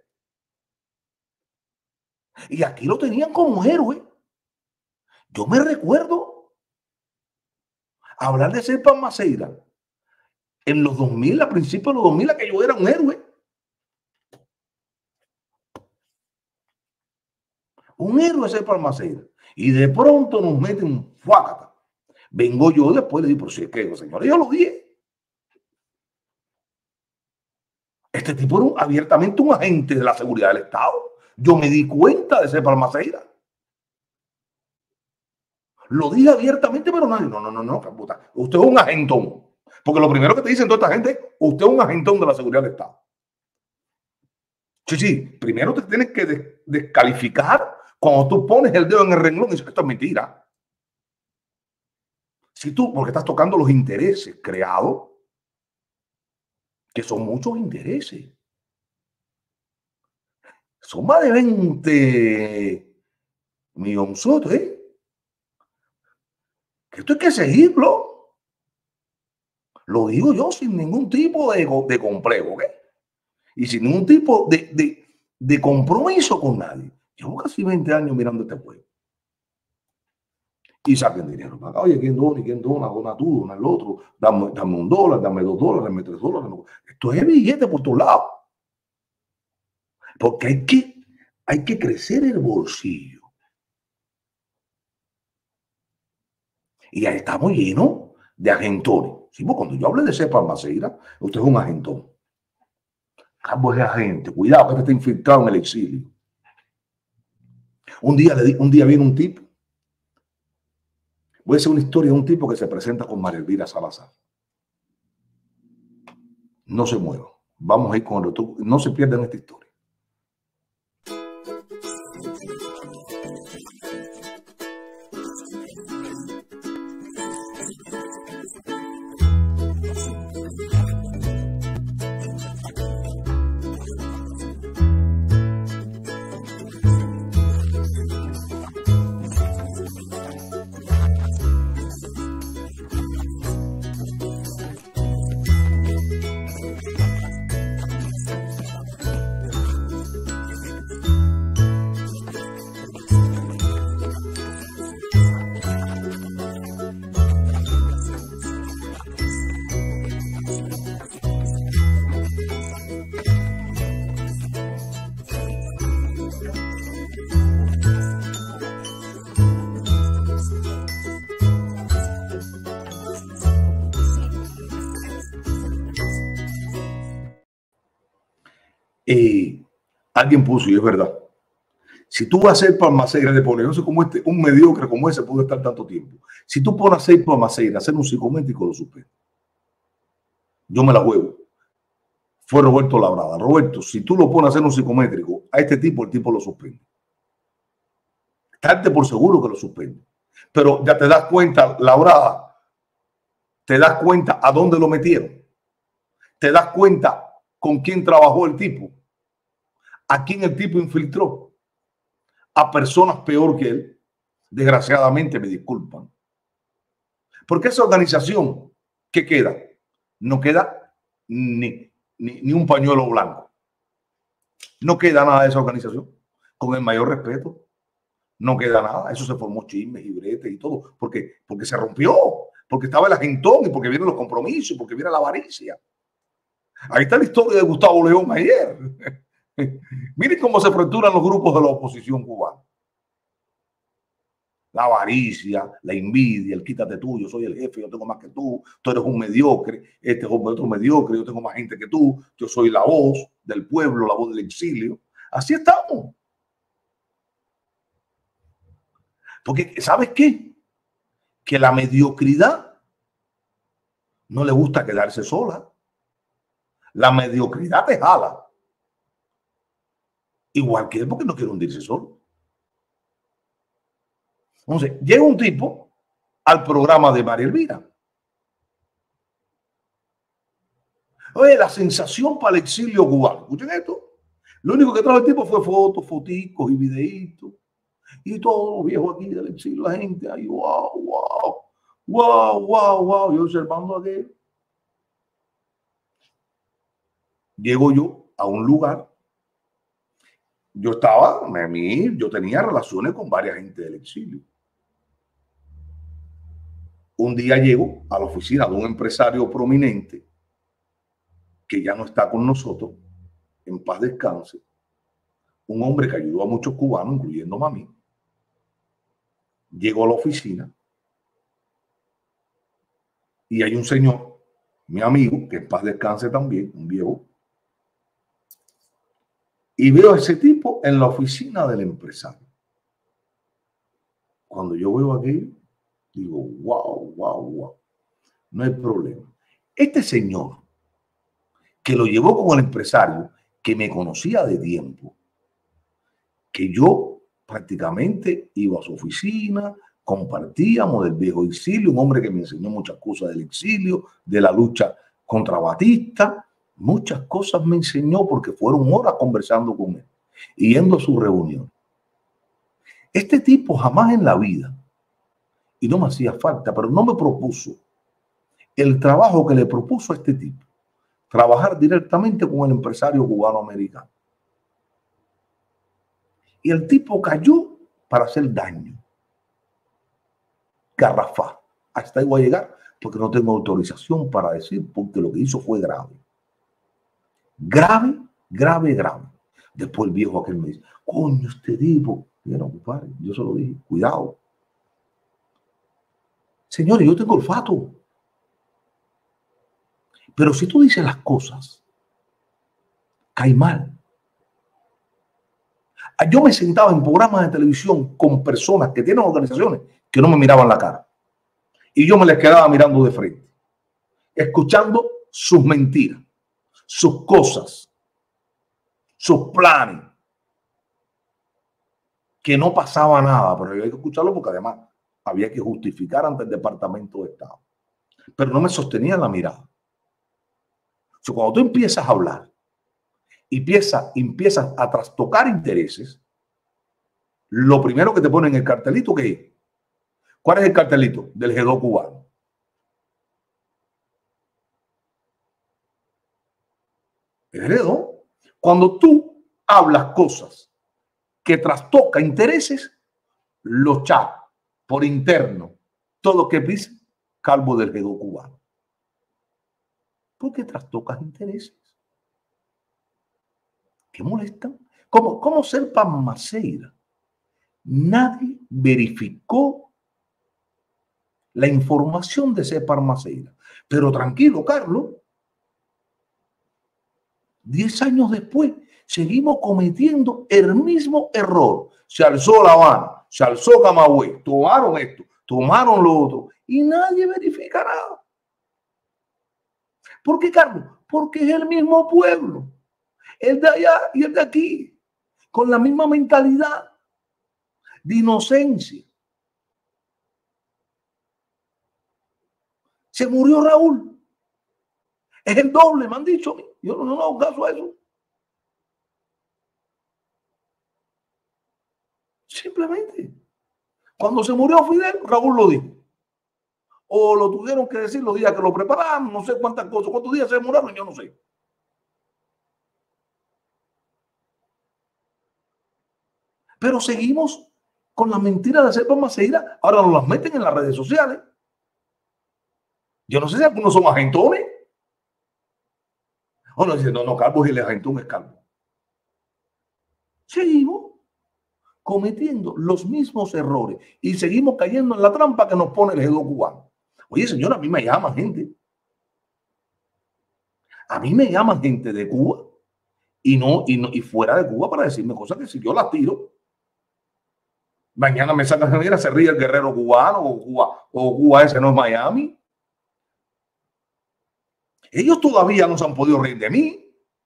Y aquí lo tenían como héroe. Yo me recuerdo hablar de Serpa Maceira en los 2000, a principios de los 2000, que yo era un héroe. Un héroe Serpa Maceira. Y de pronto nos meten fuácata. Vengo yo después y le digo, pero si es que, señores, yo lo dije. Este tipo era abiertamente un agente de la seguridad del Estado. Yo me di cuenta de Serpa Maceira. Lo dije abiertamente, pero nadie. No, puta. Usted es un agentón. Porque lo primero que te dicen toda esta gente es, usted es un agentón de la seguridad del Estado. Sí. Primero te tienes que descalificar cuando tú pones el dedo en el renglón y dices que esto es mentira. Si tú, porque estás tocando los intereses creados, que son muchos intereses. Son más de 20 millonzotes, ¿eh? Que esto hay que seguirlo. Lo digo yo sin ningún tipo de complejo, ¿ok? Y sin ningún tipo de compromiso con nadie. Llevo casi 20 años mirando este juego. Y saquen dinero para acá. Oye, ¿quién dona? ¿Quién dona? Dona tú, dona el otro. Dame $1, dame $2, dame $3. Esto es billete por todos lados. Porque hay que crecer el bolsillo. Y ahí estamos llenos de agentones. Sí, pues cuando yo hable de Serpa Maceira, usted es un agentón. Carlos es agente. Cuidado, que está infiltrado en el exilio. Un día viene un tipo. Voy a hacer una historia de un tipo que se presenta con María Elvira Salazar. No se mueva. Vamos a ir con el otro. No se pierdan esta historia. Alguien puso, y es verdad, si tú vas a hacer Palmaceira de poner, no sé cómo un mediocre como ese puede estar tanto tiempo. Si tú pones a hacer Palmaceira, hacer un psicométrico, lo suspende. Yo me la juego. Fue Roberto Labrada. Roberto, si tú lo pones a hacer un psicométrico, a este tipo, el tipo lo suspende. Darte por seguro que lo suspende. Pero ya te das cuenta, Labrada, te das cuenta a dónde lo metieron. Te das cuenta con quién trabajó el tipo. A quién el tipo infiltró. A personas peor que él. Desgraciadamente, me disculpan. Porque esa organización, ¿qué queda? No queda ni un pañuelo blanco. No queda nada de esa organización. Con el mayor respeto. No queda nada. Eso se formó chismes y bretes y todo. Porque se rompió. Porque estaba el agentón y porque vienen los compromisos, porque viene la avaricia. Ahí está la historia de Gustavo León ayer. Miren cómo se fracturan los grupos de la oposición cubana. La avaricia, la envidia, el quítate tú, yo soy el jefe, yo tengo más que tú eres un mediocre, este es otro mediocre, yo tengo más gente que tú, yo soy la voz del pueblo, la voz del exilio. Así estamos. Porque, ¿sabes qué? Que la mediocridad no le gusta quedarse sola. La mediocridad te jala. Igual que él, porque no quiere hundirse solo. Entonces, llega un tipo al programa de María Elvira. Oye, la sensación para el exilio cubano. Escuchen esto. Lo único que trajo el tipo fue fotos, foticos y videitos. Y todos los viejos aquí del exilio, la gente ahí, wow. Yo observando aquello. Llego yo a un lugar. Yo tenía relaciones con varias gente del exilio. Un día llego a la oficina de un empresario prominente que ya no está con nosotros, en paz descanse, un hombre que ayudó a muchos cubanos, incluyéndome a mí. Llego a la oficina y hay un señor, mi amigo, que en paz descanse también, un viejo, y veo a ese tipo en la oficina del empresario. Cuando yo veo aquello, digo, wow. No hay problema. Este señor que lo llevó con el empresario, que me conocía de tiempo, que yo prácticamente iba a su oficina, compartíamos del viejo exilio, un hombre que me enseñó muchas cosas del exilio, de la lucha contra Batista. Muchas cosas me enseñó porque fueron horas conversando con él. y yendo a su reunión. Este tipo jamás en la vida, y no me hacía falta, pero no me propuso el trabajo que le propuso a este tipo, trabajar directamente con el empresario cubano-americano. Y el tipo cayó para hacer daño. Garrafal. Hasta ahí voy a llegar porque no tengo autorización para decir, porque lo que hizo fue grave. Grave, grave, grave. Después el viejo aquel me dice, coño, este tipo. No, compadre, yo se lo dije, cuidado. Señores, yo tengo olfato. Pero si tú dices las cosas, cae mal. Yo me sentaba en programas de televisión con personas que tienen organizaciones que no me miraban la cara. Y yo me les quedaba mirando de frente, escuchando sus mentiras, sus cosas, sus planes. Que no pasaba nada, pero había que escucharlo porque además había que justificar ante el Departamento de Estado. Pero no me sostenía la mirada. O sea, cuando tú empiezas a hablar y empiezas a trastocar intereses, lo primero que te ponen en el cartelito, ¿qué es? ¿Cuál es el cartelito? Del G2 cubano. El G2. Cuando tú hablas cosas que trastoca intereses, los chats por interno, todo lo que dice Calvo del G2 cubano. ¿Por qué trastocas intereses? ¿Qué molestan? ¿Cómo Serpa Maceira? Nadie verificó la información de Serpa Maceira. Pero tranquilo, Carlos. 10 años después, seguimos cometiendo el mismo error. Se alzó La Habana, se alzó Camagüey, tomaron esto, tomaron lo otro y nadie verifica nada. ¿Por qué, Carlos? Porque es el mismo pueblo, el de allá y el de aquí, con la misma mentalidad de inocencia. Se murió Raúl. Es el doble, me han dicho. Yo no hago caso a eso. Simplemente. Cuando se murió Fidel, Raúl lo dijo. O lo tuvieron que decir los días que lo prepararon, no sé cuántas cosas, cuántos días se demoraron, yo no sé. Pero seguimos con la mentira de Serpa Maceira. Ahora nos las meten en las redes sociales. Yo no sé si algunos son agentones. O no dicen, no, Calvo es el agentón, es Calvo. Seguimos cometiendo los mismos errores y seguimos cayendo en la trampa que nos pone el G2 cubano. Oye, señora, a mí me llama gente. A mí me llaman gente de Cuba y fuera de Cuba para decirme cosas que si yo las tiro, mañana me sacan, mira, se ríe el guerrero cubano o Cuba ese no es Miami. Ellos todavía no se han podido reír de mí.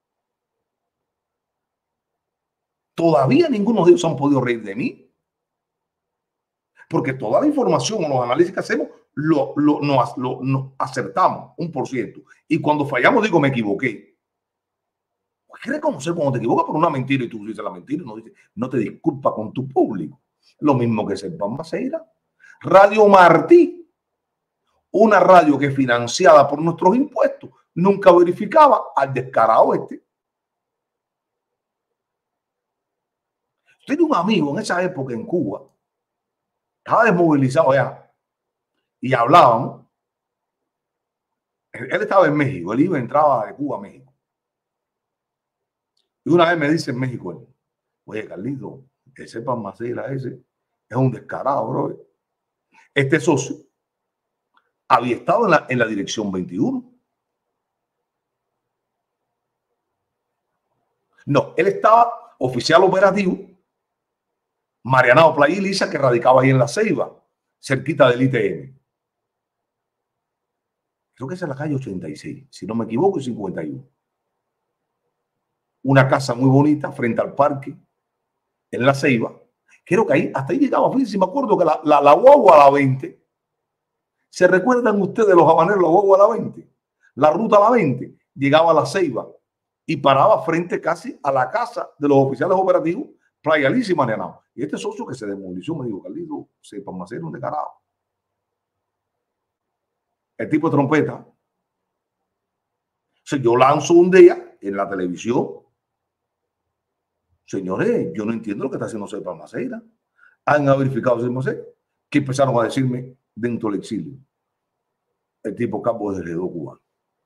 Todavía ninguno de ellos se han podido reír de mí. Porque toda la información o los análisis que hacemos no acertamos 1%. Y cuando fallamos digo, me equivoqué. Hay que reconocer cuando te equivocas por una mentira y tú dices la mentira y no te disculpas con tu público. Lo mismo que Serpa Maceira. Radio Martí. Una radio que financiada por nuestros impuestos nunca verificaba al descarado este. Tenía un amigo en esa época en Cuba, estaba desmovilizado ya, y hablábamos. Él estaba en México, él iba y entraba de Cuba a México. Y una vez me dice en México, oye, Carlito, que Serpa Maceira ese es un descarado, bro. Este socio había estado en la dirección 21. No, él estaba oficial operativo, Marianao Playa y Lisa, que radicaba ahí en La Ceiba, cerquita del ITM. Creo que es en la calle 86, si no me equivoco, y 51. Una casa muy bonita frente al parque, en La Ceiba. Creo que ahí, hasta ahí llegaba, fíjense, me acuerdo que la guagua a la 20. ¿Se recuerdan ustedes los habaneros, la guagua a la 20? La ruta a la 20 llegaba a La Ceiba y paraba frente casi a la casa de los oficiales operativos, Playa Alicia y Marianao. Y este socio que se desmovilizó me dijo, Carlito, Serpa Maceira es un descarado. El tipo de trompeta. O sea, yo lanzo un día en la televisión. Señores, yo no entiendo lo que está haciendo Serpa Maceira. Han verificado Serpa Maceira, que empezaron a decirme dentro del exilio. El tipo campo de heredó cubano.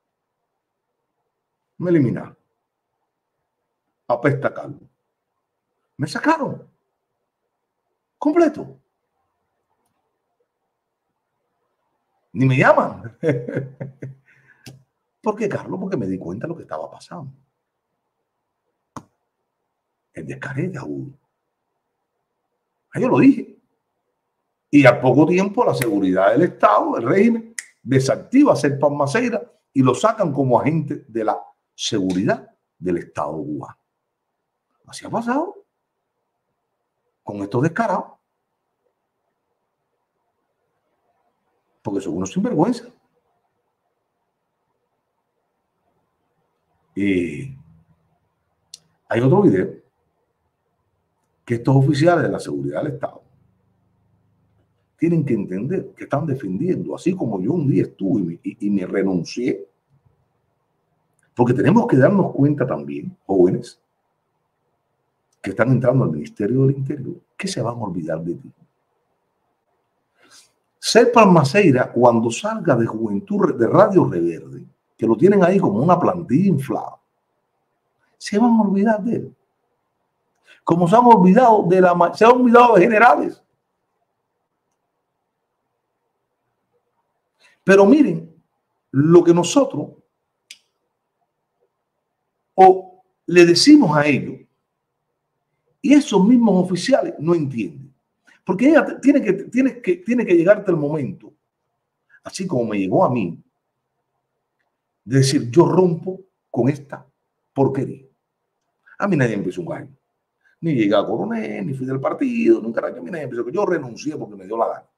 Me eliminaron. Apesta Carlos. Me sacaron. Completo. Ni me llaman. ¿Por qué, Carlos? Porque me di cuenta de lo que estaba pasando. El descarete agudo. Yo lo dije. Y al poco tiempo la seguridad del Estado, el régimen, desactiva a Serpa Maceira y lo sacan como agente de la seguridad del Estado cubano. Así ha pasado con estos descarados. Porque son unos sinvergüenza. Y hay otro video que estos oficiales de la seguridad del Estado tienen que entender que están defendiendo, así como yo un día estuve y me renuncié. Porque tenemos que darnos cuenta también, jóvenes, que están entrando al Ministerio del Interior, que se van a olvidar de ti. Serpa Maceira, cuando salga de Juventud de Radio Reverde, que lo tienen ahí como una plantilla inflada, se van a olvidar de él. Como se han olvidado de generales. Pero miren, lo que nosotros o le decimos a ellos, y esos mismos oficiales no entienden. Porque ella tiene que llegarte el momento, así como me llegó a mí, de decir, yo rompo con esta porquería. A mí nadie me empezó un gallo. Ni llegué a coronel, ni fui del partido, nunca a mí nadie empezó. Yo renuncié porque me dio la gana.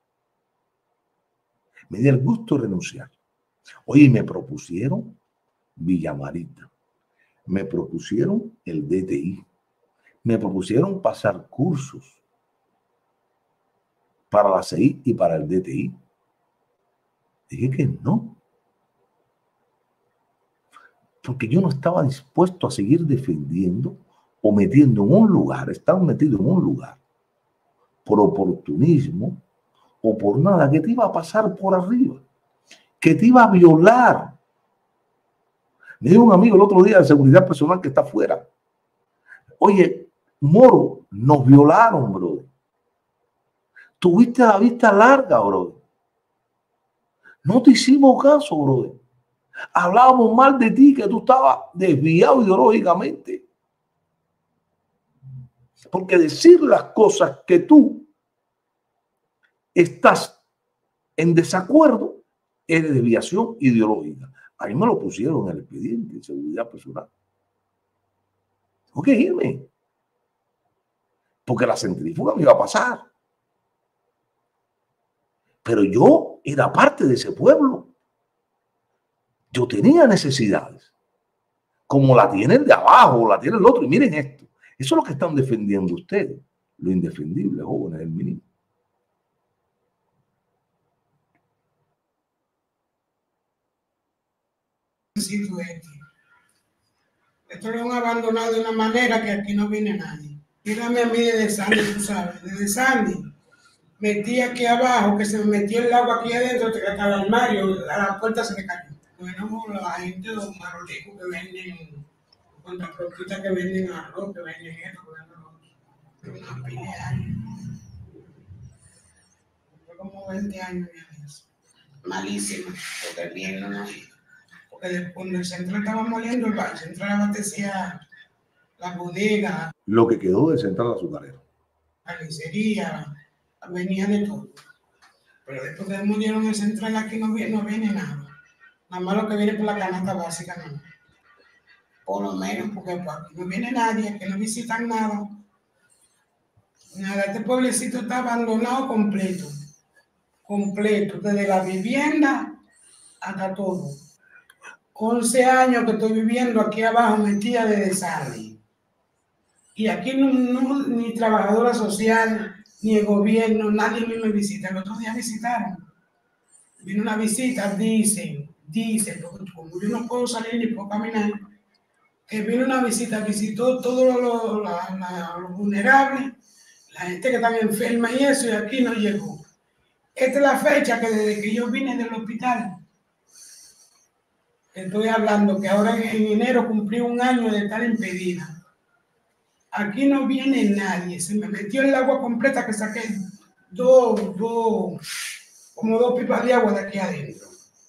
Me dio el gusto de renunciar. Oye, me propusieron Villamarita. Me propusieron el DTI. Me propusieron pasar cursos para la CI y para el DTI. Dije que no. Porque yo no estaba dispuesto a seguir defendiendo o metiendo en un lugar, estar metido en un lugar por oportunismo o por nada que te iba a pasar por arriba, que te iba a violar. Me dijo un amigo el otro día de seguridad personal que está afuera. Oye, Moro, nos violaron, brother. Tuviste la vista larga, brother. No te hicimos caso, brother. Hablábamos mal de ti, que tú estabas desviado ideológicamente. Porque decir las cosas que tú estás en desacuerdo es de desviación ideológica. Ahí me lo pusieron en el expediente de seguridad personal. Tengo que irme. Porque la centrífuga me iba a pasar. Pero yo era parte de ese pueblo. Yo tenía necesidades. Como la tiene el de abajo, la tiene el otro. Y miren esto. Eso es lo que están defendiendo ustedes. Lo indefendible, jóvenes del mínimo. Esto lo han abandonado de una manera que aquí no viene nadie. Mírame a mí desde Sandy, tú sabes, desde Sandy. Metí aquí abajo, que se me metió el agua aquí adentro, hasta el armario, a la puerta se me cayó. Bueno, la gente, los marolicos que venden, con las propitas que venden arroz, que venden esto, que venden una pila de años. Fue como 20 años ya eso. Malísimo, porque el bien no había. Porque después el central estaba moliendo el bar, el central abastecía la bodega. Lo que quedó del central azucarero. La carnicería, venía de todo. Pero después que murieron el central aquí no viene nada. Nada más lo que viene por la canasta básica, no. Por lo menos, porque aquí no viene nadie, que no visitan nada. Nada, este pueblecito está abandonado completo. Completo, desde la vivienda hasta todo. 11 años que estoy viviendo aquí abajo, metida de desastre. Y aquí ni trabajadora social, ni el gobierno, nadie me visita. El otro día visitaron. Vino una visita, dicen, porque como yo no puedo salir ni puedo caminar, que vino una visita, visitó todos los vulnerables, la gente que está enferma y eso, y aquí no llegó. Esta es la fecha que desde que yo vine del hospital, estoy hablando que ahora en enero cumplí 1 año de estar impedida. Aquí no viene nadie, se me metió el agua completa que saqué como 2 pipas de agua de aquí adentro.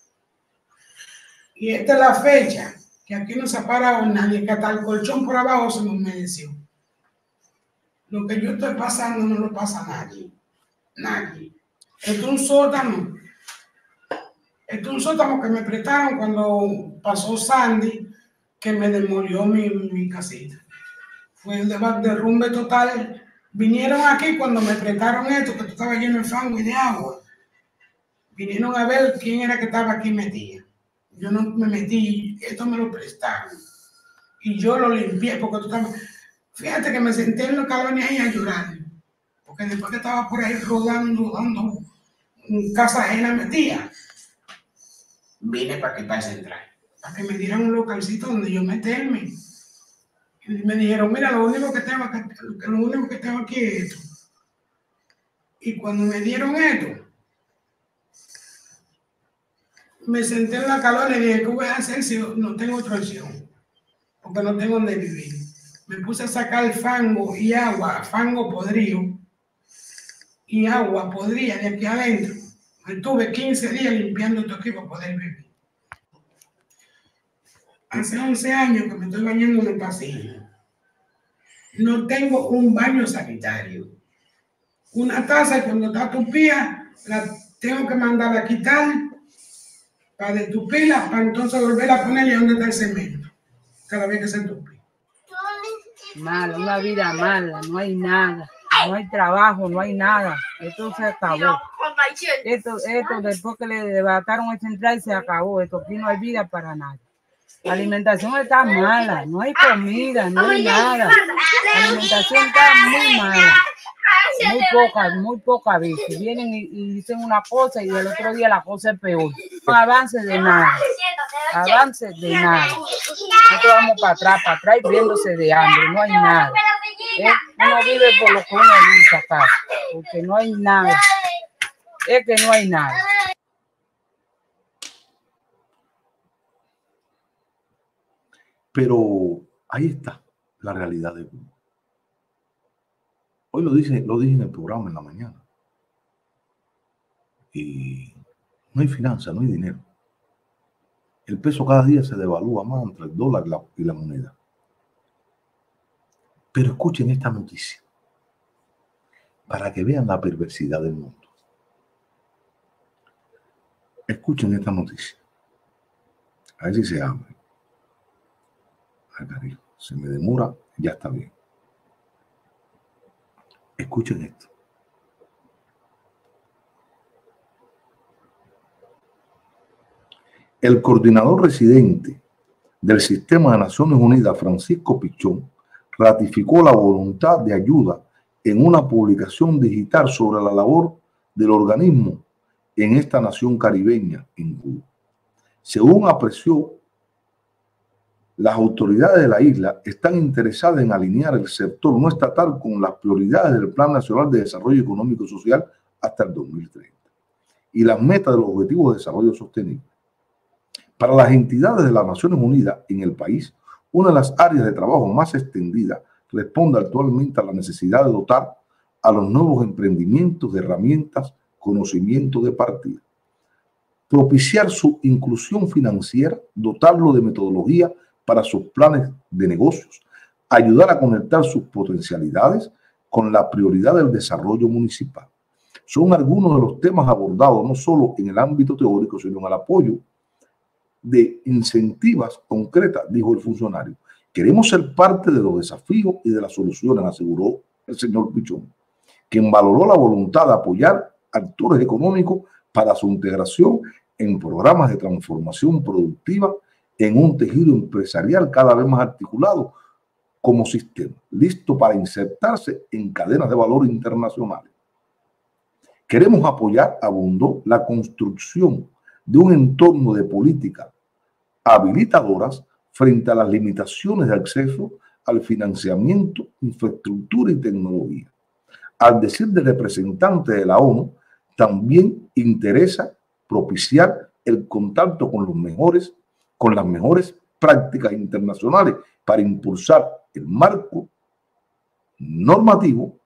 Y esta es la fecha que aquí no se ha parado nadie, que hasta el colchón por abajo se me humedeció. Lo que yo estoy pasando no lo pasa nadie. Nadie. Esto es un sótano. Esto es un sótano que me prestaron cuando pasó Sandy, que me demolió mi casita. Fue el derrumbe total. Vinieron aquí cuando me prestaron esto, que estaba lleno de fango y de agua. Vinieron a ver quién era que estaba aquí metido. Yo no me metí, esto me lo prestaron. Y yo lo limpié porque tú estabas... Fíjate que me senté en los calones ahí a llorar. Porque después que estaba por ahí rodando en casa ajena metida, vine para aquí, para central, para que me dieran un localcito donde yo meterme. Y me dijeron, mira, lo único que tengo aquí es esto. Y cuando me dieron esto, me senté en la calor y dije, ¿qué voy a hacer si no tengo otra opción? Porque no tengo donde vivir. Me puse a sacar fango y agua, fango podrido y agua podrida de aquí adentro. Me tuve 15 días limpiando esto aquí para poder vivir. Hace 11 años que me estoy bañando en el pasillo. No tengo un baño sanitario. Una taza cuando está tupida, la tengo que mandar a quitar para destupirla, para entonces volver a ponerle donde está el cemento, cada vez que se tupe. Mala, una vida mala, no hay nada, no hay trabajo, no hay nada. Esto se acabó. Esto después que le debataron el central se acabó. Esto aquí no hay vida para nadie. La alimentación está mala, no hay comida, no hay nada. La alimentación está muy mala. Muy poca veces. Vienen y dicen una cosa y el otro día la cosa es peor. No avance de nada. Avance de nada. Nosotros vamos para atrás y viéndose de hambre. No hay nada. Uno vive por lo que uno lucha acá. Porque no hay nada. Es que no hay nada. Pero ahí está la realidad de Cuba. Hoy lo dije en el programa en la mañana. Y no hay finanzas, no hay dinero. El peso cada día se devalúa más entre el dólar y la moneda. Pero escuchen esta noticia para que vean la perversidad del mundo. Escuchen esta noticia. A ver si se abre. Ay, cariño, se me demora, ya está bien. Escuchen esto. El coordinador residente del Sistema de Naciones Unidas, Francisco Pichón, ratificó la voluntad de ayuda en una publicación digital sobre la labor del organismo en esta nación caribeña, en Cuba. Según apreció, las autoridades de la isla están interesadas en alinear el sector no estatal con las prioridades del Plan Nacional de Desarrollo Económico y Social hasta el 2030 y las metas de los Objetivos de Desarrollo Sostenible. Para las entidades de las Naciones Unidas en el país, una de las áreas de trabajo más extendidas responde actualmente a la necesidad de dotar a los nuevos emprendimientos de herramientas, conocimiento de partida, propiciar su inclusión financiera, dotarlo de metodología para sus planes de negocios, ayudar a conectar sus potencialidades con la prioridad del desarrollo municipal. Son algunos de los temas abordados no solo en el ámbito teórico, sino en el apoyo de incentivas concretas, dijo el funcionario. Queremos ser parte de los desafíos y de las soluciones, aseguró el señor Pichón, quien valoró la voluntad de apoyar actores económicos para su integración en programas de transformación productiva en un tejido empresarial cada vez más articulado como sistema, listo para insertarse en cadenas de valor internacionales. Queremos apoyar, abundó, la construcción de un entorno de políticas habilitadoras frente a las limitaciones de acceso al financiamiento, infraestructura y tecnología. Al decir del representante de la ONU, también interesa propiciar el contacto con las mejores prácticas internacionales para impulsar el marco normativo,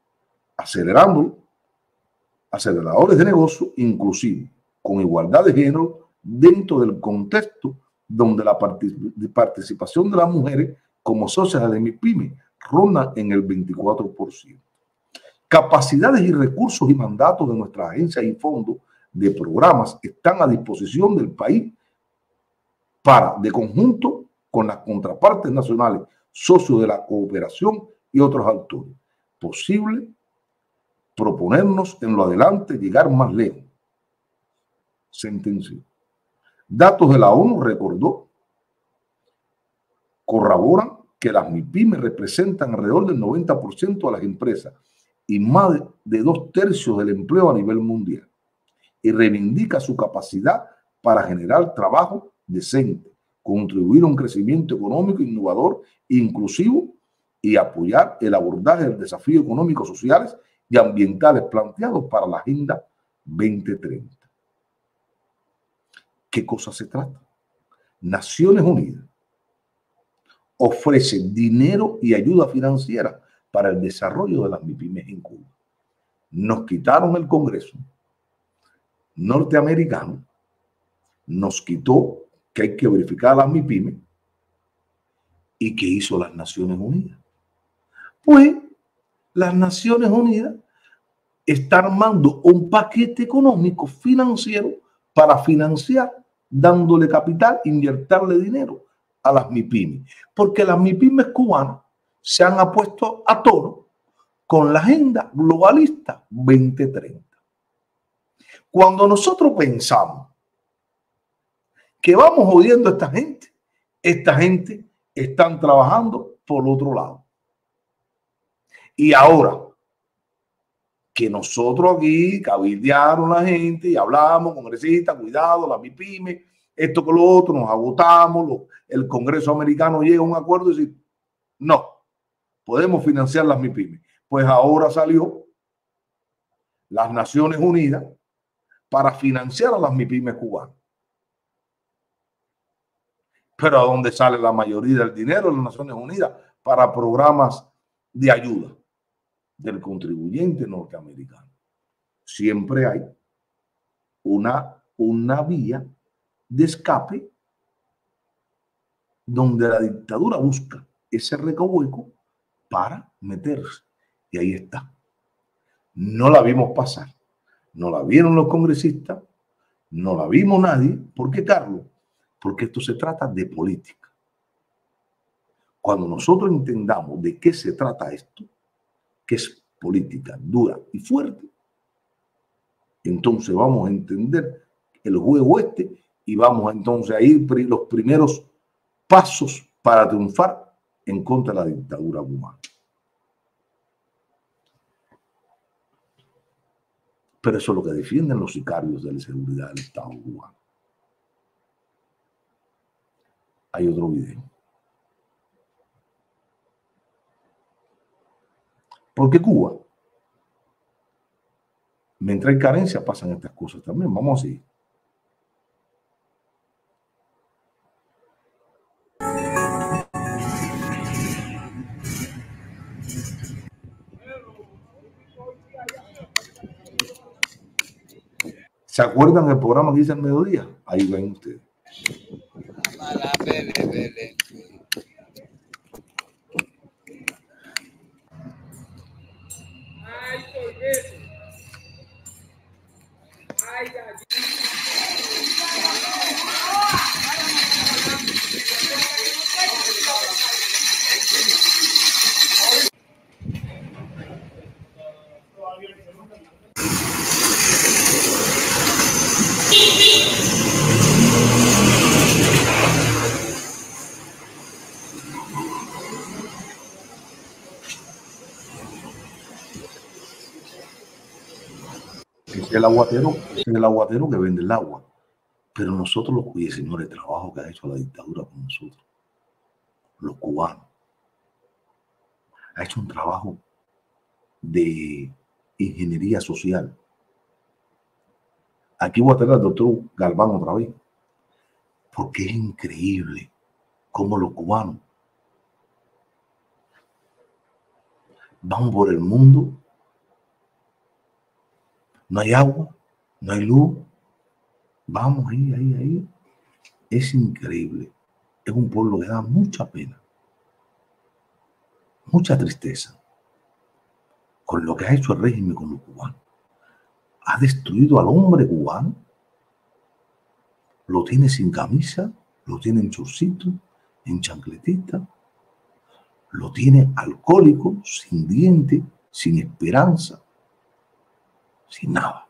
aceleradores de negocio inclusivos, con igualdad de género dentro del contexto donde la participación de las mujeres como socias de MIPYME ronda en el 24%. Capacidades y recursos y mandatos de nuestras agencias y fondos de programas están a disposición del país para, de conjunto con las contrapartes nacionales, socios de la cooperación y otros actores, posible proponernos en lo adelante llegar más lejos. Sentenció. Datos de la ONU, recordó, corroboran que las MIPYME representan alrededor del 90% de las empresas y más de 2/3 del empleo a nivel mundial, y reivindica su capacidad para generar trabajo decente, contribuir a un crecimiento económico innovador e inclusivo y apoyar el abordaje del desafío económicos, sociales y ambientales planteados para la Agenda 2030. ¿Qué cosa se trata? Naciones Unidas ofrece dinero y ayuda financiera para el desarrollo de las MIPYMES en Cuba. Nos quitaron el Congreso norteamericano, nos quitó que hay que verificar a las MIPYMES. ¿Y qué hizo las Naciones Unidas? Pues las Naciones Unidas está armando un paquete económico financiero para financiar, dándole capital, inyectarle dinero a las MIPYMES, porque las MIPYMES cubanas se han apuesto a tono con la agenda globalista 2030. Cuando nosotros pensamos que vamos jodiendo a esta gente están trabajando por otro lado. Y ahora que nosotros aquí cabildearon la gente y hablamos, congresistas, cuidado, las MIPYMES, esto con lo otro, nos agotamos, el Congreso americano llega a un acuerdo y dice, no, podemos financiar las MIPYMES. Pues ahora salió las Naciones Unidas para financiar a las MIPYMES cubanas. Pero ¿a dónde sale la mayoría del dinero de las Naciones Unidas? Para programas de ayuda del contribuyente norteamericano. Siempre hay una vía de escape donde la dictadura busca ese recoveco para meterse. Y ahí está. No la vimos pasar. No la vieron los congresistas. No la vimos nadie. ¿Por qué, Carlos? Porque esto se trata de política. Cuando nosotros entendamos de qué se trata esto, que es política dura y fuerte, entonces vamos a entender el juego y vamos entonces a ir los primeros pasos para triunfar en contra de la dictadura cubana. Pero eso es lo que defienden los sicarios de la seguridad del Estado cubano. Hay otro video. Porque Cuba, mientras hay carencia, pasan estas cosas también. Vamos a seguir. ¿Se acuerdan del programa que hice al mediodía? Ahí ven ustedes. es el aguatero que vende el agua. Pero nosotros, oye, señores, el trabajo que ha hecho la dictadura con nosotros, los cubanos, ha hecho un trabajo de ingeniería social. Aquí voy a tener al doctor Galván otra vez, porque es increíble cómo los cubanos van por el mundo, no hay agua, no hay luz, vamos ahí. Es increíble. Es un pueblo que da mucha pena, mucha tristeza con lo que ha hecho el régimen con los cubanos. Ha destruido al hombre cubano, lo tiene sin camisa, lo tiene en chorcito, en chancletita, lo tiene alcohólico, sin diente, sin esperanza, sin nada.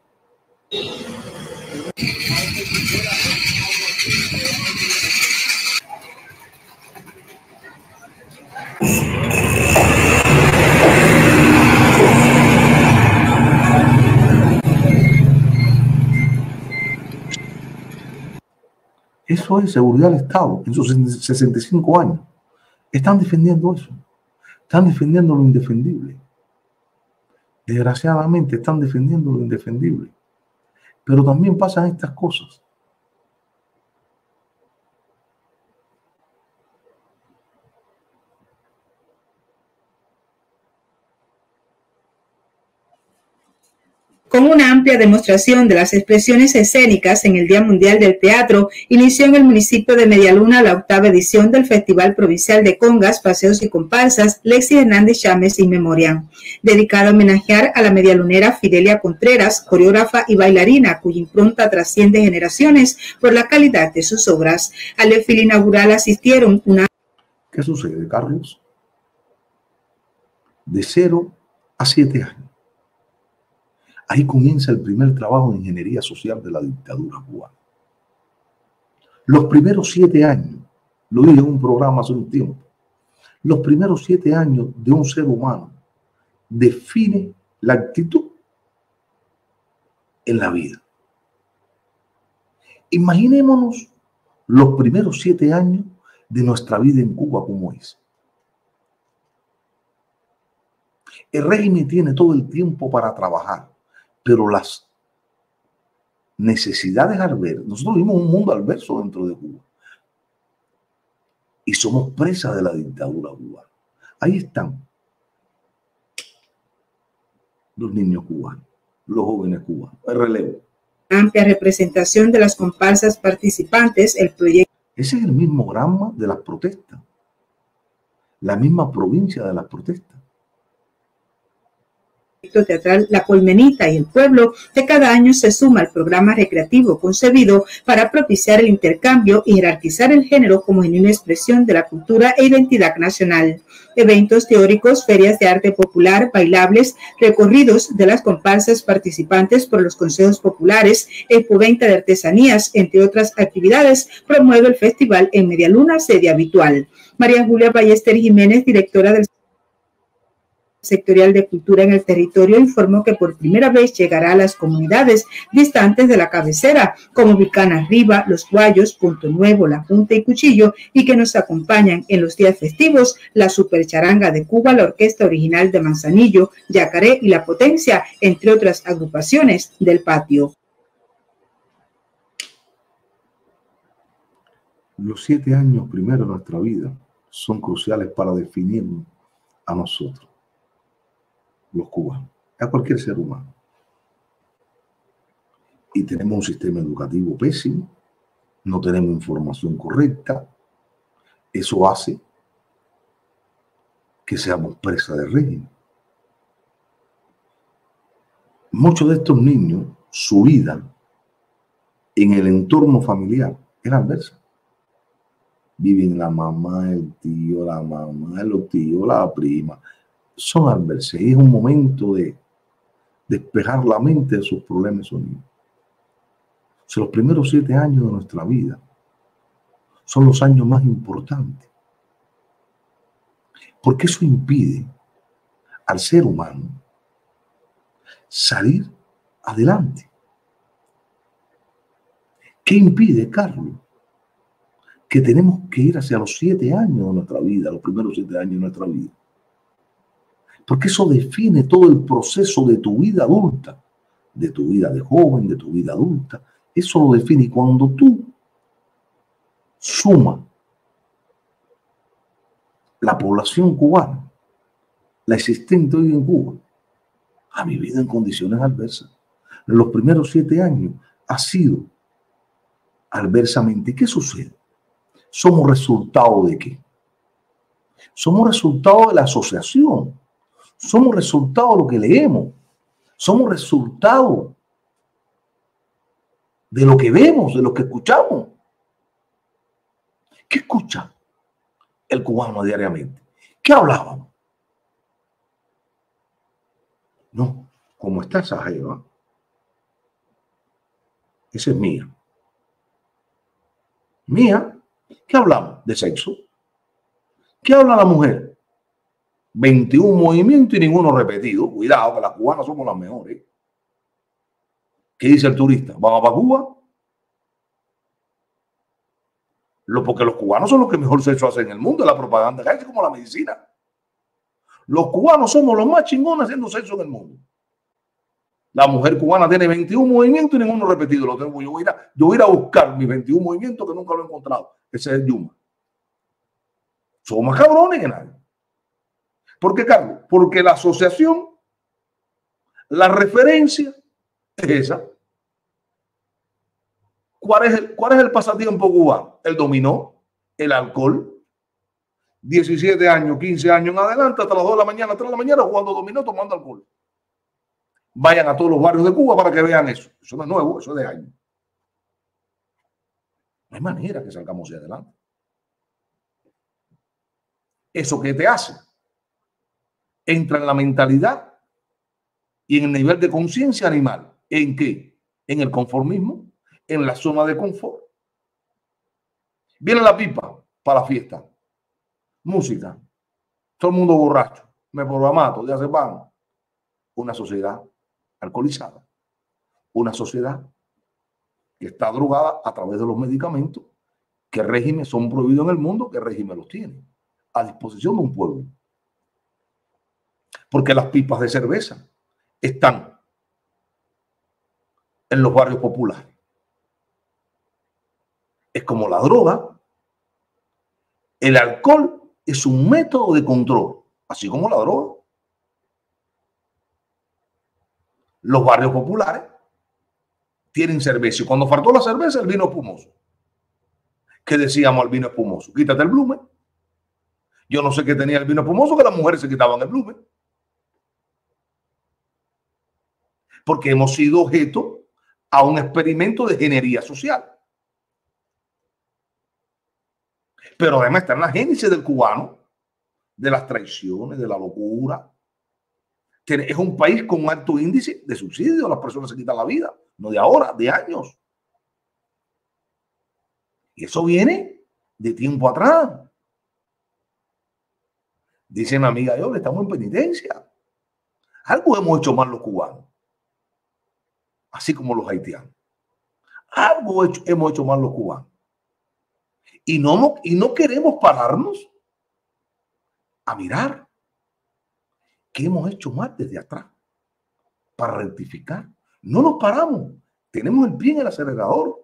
Eso es seguridad del Estado en sus 65 años. Están defendiendo eso. Están defendiendo lo indefendible. Desgraciadamente están defendiendo lo indefendible. Pero también pasan estas cosas. Con una amplia demostración de las expresiones escénicas en el Día Mundial del Teatro, inició en el municipio de Medialuna la 8ª edición del Festival Provincial de Congas, Paseos y Comparsas Lexi Hernández Chámez in Memoriam, dedicado a homenajear a la medialunera Fidelia Contreras, coreógrafa y bailarina, cuya impronta trasciende generaciones por la calidad de sus obras. Al desfile inaugural asistieron una... ¿Qué sucede, Carlos? De 0 a 7 años. Ahí comienza el primer trabajo de ingeniería social de la dictadura cubana. Los primeros 7 años, lo dije en un programa hace un tiempo, los primeros 7 años de un ser humano define la actitud en la vida. Imaginémonos los primeros 7 años de nuestra vida en Cuba como es. El régimen tiene todo el tiempo para trabajar, pero las necesidades adversas, nosotros vivimos un mundo adverso dentro de Cuba y somos presas de la dictadura cubana. Ahí están los niños cubanos, los jóvenes cubanos, el relevo. Amplia representación de las comparsas participantes, el proyecto. Ese es el mismo Granma de las protestas, la misma provincia de las protestas. Teatral La Colmenita y el Pueblo, que cada año se suma al programa recreativo concebido para propiciar el intercambio y jerarquizar el género como genuina expresión de la cultura e identidad nacional. Eventos teóricos, ferias de arte popular, bailables, recorridos de las comparsas participantes por los consejos populares, expoventa de artesanías, entre otras actividades, promueve el festival en Medialuna, sede habitual. María Julia Ballester Jiménez, directora del Sectorial de Cultura en el territorio, informó que por primera vez llegará a las comunidades distantes de la cabecera, como Vicana Arriba, Los Guayos, Punto Nuevo, La Junta y Cuchillo, y que nos acompañan en los días festivos la Supercharanga de Cuba, la Orquesta Original de Manzanillo, Yacaré y La Potencia, entre otras agrupaciones del patio. Los 7 años primero de nuestra vida son cruciales para definirnos a nosotros, los cubanos, a cualquier ser humano. Y tenemos un sistema educativo pésimo, no tenemos información correcta, eso hace que seamos presas del régimen. Muchos de estos niños, su vida en el entorno familiar es adversa. Viven la mamá, el tío, la mamá, los tíos, la prima. Son adversas y es un momento de despejar la mente de sus problemas sonidos. O sea, los primeros 7 años de nuestra vida son los años más importantes, porque eso impide al ser humano salir adelante. ¿Qué impide, Carlos? Que tenemos que ir hacia los 7 años de nuestra vida, los primeros 7 años de nuestra vida. Porque eso define todo el proceso de tu vida adulta, de tu vida de joven, de tu vida adulta. Eso lo define. Y cuando tú sumas la población cubana, la existente hoy en Cuba, ha vivido en condiciones adversas. En los primeros 7 años ha sido adversamente. ¿Qué sucede? ¿Somos resultado de qué? Somos resultado de la asociación. Somos resultado de lo que leemos. Somos resultado de lo que vemos, de lo que escuchamos. ¿Qué escucha el cubano diariamente? ¿Qué hablábamos? No, como está esa jeva, esa es mía. Mía, ¿qué hablamos? De sexo. ¿Qué habla la mujer? 21 movimientos y ninguno repetido. Cuidado, que las cubanas somos las mejores. ¿Qué dice el turista? ¿Vamos para Cuba? Porque los cubanos son los que mejor sexo hacen en el mundo. La propaganda es como la medicina. Los cubanos somos los más chingones haciendo sexo en el mundo. La mujer cubana tiene 21 movimientos y ninguno repetido. Lo tengo. Yo voy a ir a buscar mis 21 movimientos que nunca lo he encontrado. Ese es el Yuma. Somos más cabrones que nadie. ¿Por qué, Carlos? Porque la asociación, la referencia es esa. ¿Cuál es el pasatiempo cubano? El dominó, el alcohol. 17 años, 15 años en adelante, hasta las 2 de la mañana, 3 de la mañana, jugando dominó, tomando alcohol. Vayan a todos los barrios de Cuba para que vean eso. Eso no es nuevo, eso es de años. No hay manera que salgamos hacia adelante. ¿Eso qué te hace? Entra en la mentalidad y en el nivel de conciencia animal. ¿En qué? En el conformismo, en la zona de confort. Viene la pipa para la fiesta. Música. Todo el mundo borracho. Me programato, ya se van. Una sociedad alcoholizada. Una sociedad que está drogada a través de los medicamentos. ¿Qué regímenes son prohibidos en el mundo? ¿Qué régimen los tiene? A disposición de un pueblo. Porque las pipas de cerveza están en los barrios populares. Es como la droga. El alcohol es un método de control, así como la droga. Los barrios populares tienen cerveza. Y cuando faltó la cerveza, el vino espumoso. ¿Qué decíamos al vino espumoso? Quítate el blume. Yo no sé qué tenía el vino espumoso, que las mujeres se quitaban el blume. Porque hemos sido objeto a un experimento de ingeniería social. Pero además está en la génesis del cubano, de las traiciones, de la locura. Es un país con un alto índice de suicidio. Las personas se quitan la vida, no de ahora, de años. Y eso viene de tiempo atrás. Dice mi amiga, yo, estamos en penitencia. Algo hemos hecho mal los cubanos. Así como los haitianos. Algo hemos hecho mal los cubanos. Y no queremos pararnos a mirar qué hemos hecho mal desde atrás para rectificar. No nos paramos. Tenemos el pie en el acelerador.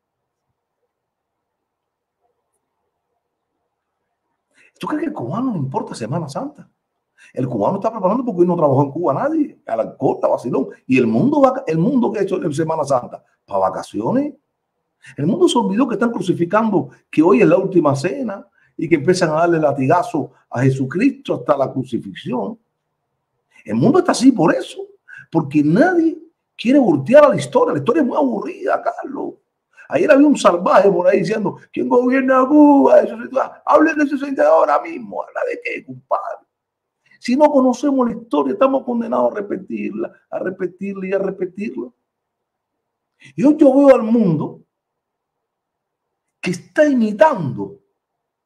¿Tú crees que el cubano no importa Semana Santa? El cubano está preparando porque hoy no trabajó en Cuba nadie. Al alcohol, a vacilón. Y el mundo que ha hecho en Semana Santa, para vacaciones. El mundo se olvidó que están crucificando, que hoy es la última cena y que empiezan a darle latigazo a Jesucristo hasta la crucifixión. El mundo está así por eso, porque nadie quiere voltear a la historia. La historia es muy aburrida, Carlos. Ayer había un salvaje por ahí diciendo, ¿quién gobierna Cuba? Hablen de eso ahora mismo. ¿Habla de qué, compadre? Si no conocemos la historia, estamos condenados a repetirla y a repetirla. Y hoy yo veo al mundo que está imitando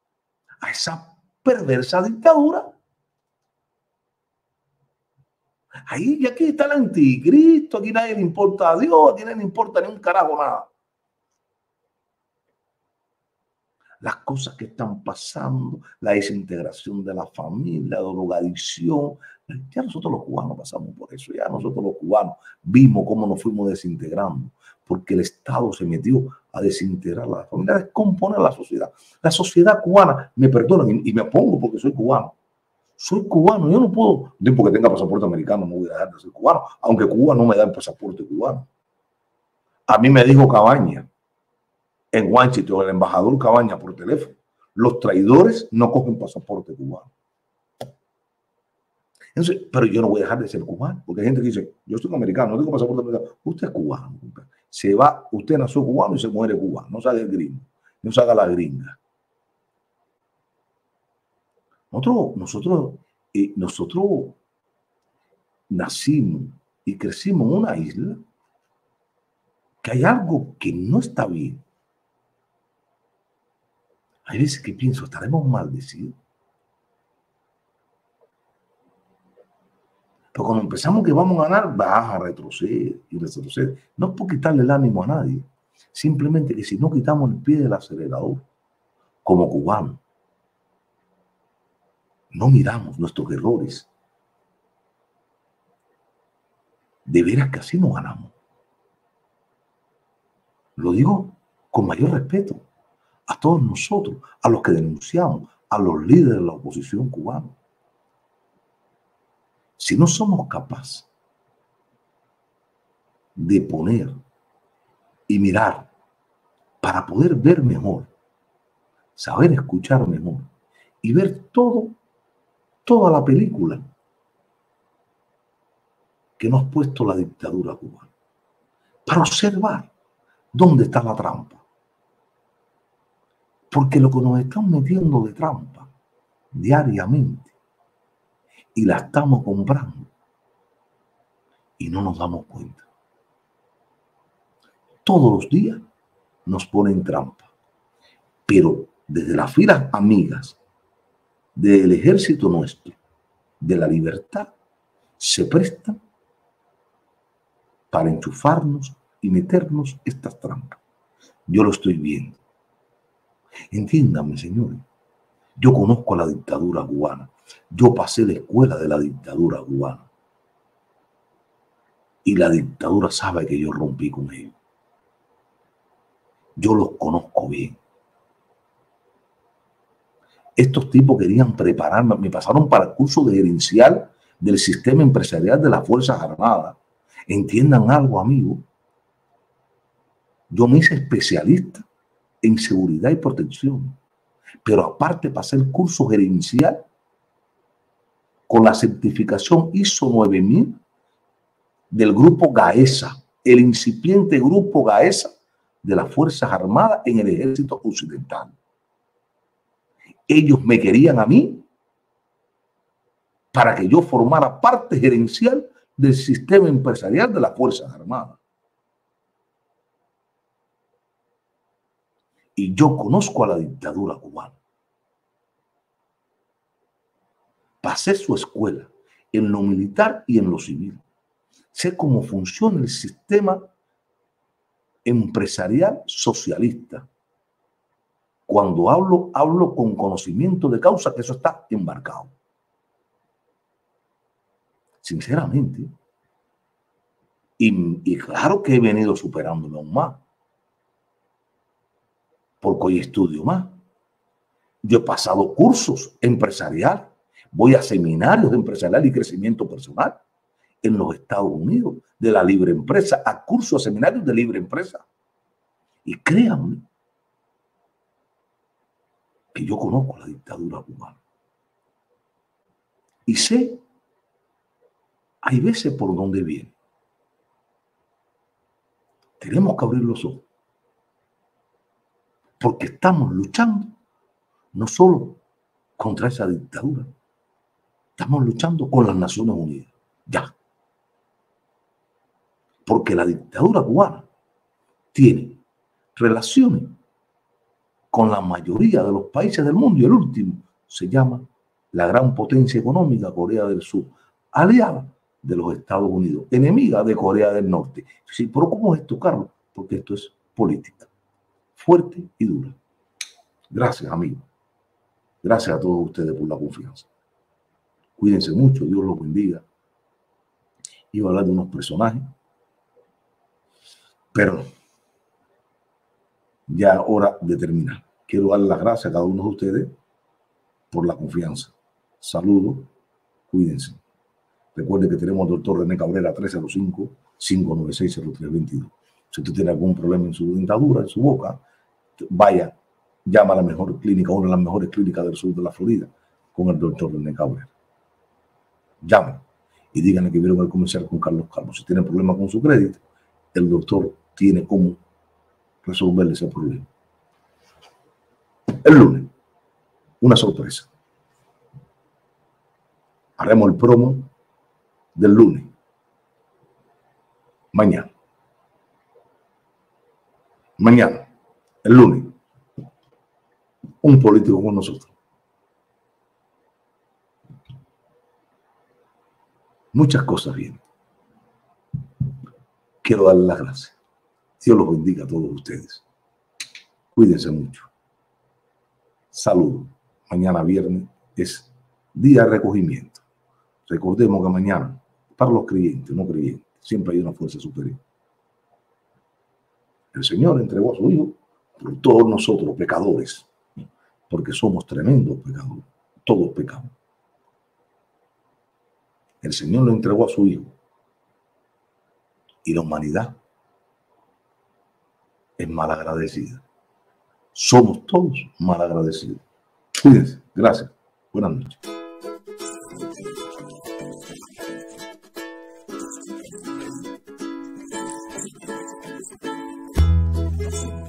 a esa perversa dictadura. Ahí, y aquí está el anticristo, aquí nadie le importa a Dios, aquí nadie le importa ni un carajo nada. Las cosas que están pasando, la desintegración de la familia, la drogadicción. Ya nosotros los cubanos pasamos por eso, ya nosotros los cubanos vimos cómo nos fuimos desintegrando, porque el Estado se metió a desintegrar la familia, a descomponer la sociedad. La sociedad cubana, me perdonan y me opongo porque soy cubano. Soy cubano, yo no puedo, no porque tenga pasaporte americano, no voy a dejar de ser cubano, aunque Cuba no me da el pasaporte cubano. A mí me dijo Cabaña, en Washington, el embajador Cabaña por teléfono, los traidores no cogen pasaporte cubano. Entonces, pero yo no voy a dejar de ser cubano, porque hay gente que dice, yo soy americano, no tengo pasaporte americano. Usted es cubano. Se va, usted nació cubano y se muere cubano, no se haga el gringo, no se haga la gringa. Nosotros nacimos y crecimos en una isla que hay algo que no está bien. Hay veces que pienso, estaremos maldecidos. Pero cuando empezamos que vamos a ganar, baja, retrocede y retrocede. No es por quitarle el ánimo a nadie, simplemente que si no quitamos el pie del acelerador, como cubanos, no miramos nuestros errores. De veras que así no ganamos. Lo digo con mayor respeto a todos nosotros, a los que denunciamos, a los líderes de la oposición cubana. Si no somos capaces de poner y mirar para poder ver mejor, saber escuchar mejor y ver toda la película que nos ha puesto la dictadura cubana, para observar dónde está la trampa. Porque lo que nos están metiendo de trampa diariamente y la estamos comprando y no nos damos cuenta. Todos los días nos ponen trampa, pero desde las filas amigas del ejército nuestro, de la libertad, se prestan para enchufarnos y meternos estas trampas. Yo lo estoy viendo. Entiéndanme, señores, yo conozco a la dictadura cubana. Yo pasé la escuela de la dictadura cubana. Y la dictadura sabe que yo rompí con ellos. Yo los conozco bien. Estos tipos querían prepararme, me pasaron para el curso de gerencial del sistema empresarial de las Fuerzas Armadas. Entiendan algo, amigo. Yo me hice especialista en seguridad y protección, pero aparte pasé el curso gerencial con la certificación ISO 9000 del grupo GAESA, el incipiente grupo GAESA de las Fuerzas Armadas en el Ejército Occidental. Ellos me querían a mí para que yo formara parte gerencial del sistema empresarial de las Fuerzas Armadas. Y yo conozco a la dictadura cubana. Pasé su escuela en lo militar y en lo civil. Sé cómo funciona el sistema empresarial socialista. Cuando hablo con conocimiento de causa, que eso está embarcado. Sinceramente. Y claro que he venido superándome aún más. Porque hoy estudio más. Yo he pasado cursos empresariales. Voy a seminarios de empresarial y crecimiento personal en los Estados Unidos, de la libre empresa, a cursos, a seminarios de libre empresa. Y créanme que yo conozco la dictadura cubana. Y sé, hay veces por dónde viene. Tenemos que abrir los ojos. Porque estamos luchando no solo contra esa dictadura, estamos luchando con las Naciones Unidas. Ya. Porque la dictadura cubana tiene relaciones con la mayoría de los países del mundo y el último se llama la gran potencia económica Corea del Sur, aliada de los Estados Unidos, enemiga de Corea del Norte. Sí, pero ¿cómo es esto, Carlos? Porque esto es política, fuerte y dura. Gracias, amigos. Gracias a todos ustedes por la confianza. Cuídense mucho, Dios los bendiga. Iba a hablar de unos personajes, pero ya es hora de terminar. Quiero darle las gracias a cada uno de ustedes por la confianza. Saludos, cuídense. Recuerde que tenemos al doctor René Cabrera 305-596-0322. Si usted tiene algún problema en su dentadura, en su boca, vaya, llama a la mejor clínica, una de las mejores clínicas del sur de la Florida, con el doctor René Cabrera. Llamen y díganle que vieron el comercial con Carlos Calvo. Si tienen problemas con su crédito, el doctor tiene cómo resolverle ese problema. El lunes, una sorpresa. Haremos el promo del lunes. Mañana, el lunes, un político con nosotros. Muchas cosas vienen. Quiero darles las gracias. Dios los bendiga a todos ustedes. Cuídense mucho. Saludos. Mañana viernes es día de recogimiento. Recordemos que mañana, para los creyentes, no creyentes, siempre hay una fuerza superior. El Señor entregó a su Hijo por todos nosotros, pecadores, porque somos tremendos pecadores. Todos pecamos. El Señor lo entregó a su Hijo. Y la humanidad es malagradecida. Somos todos malagradecidos. Cuídense. Gracias. Buenas noches. Thank you.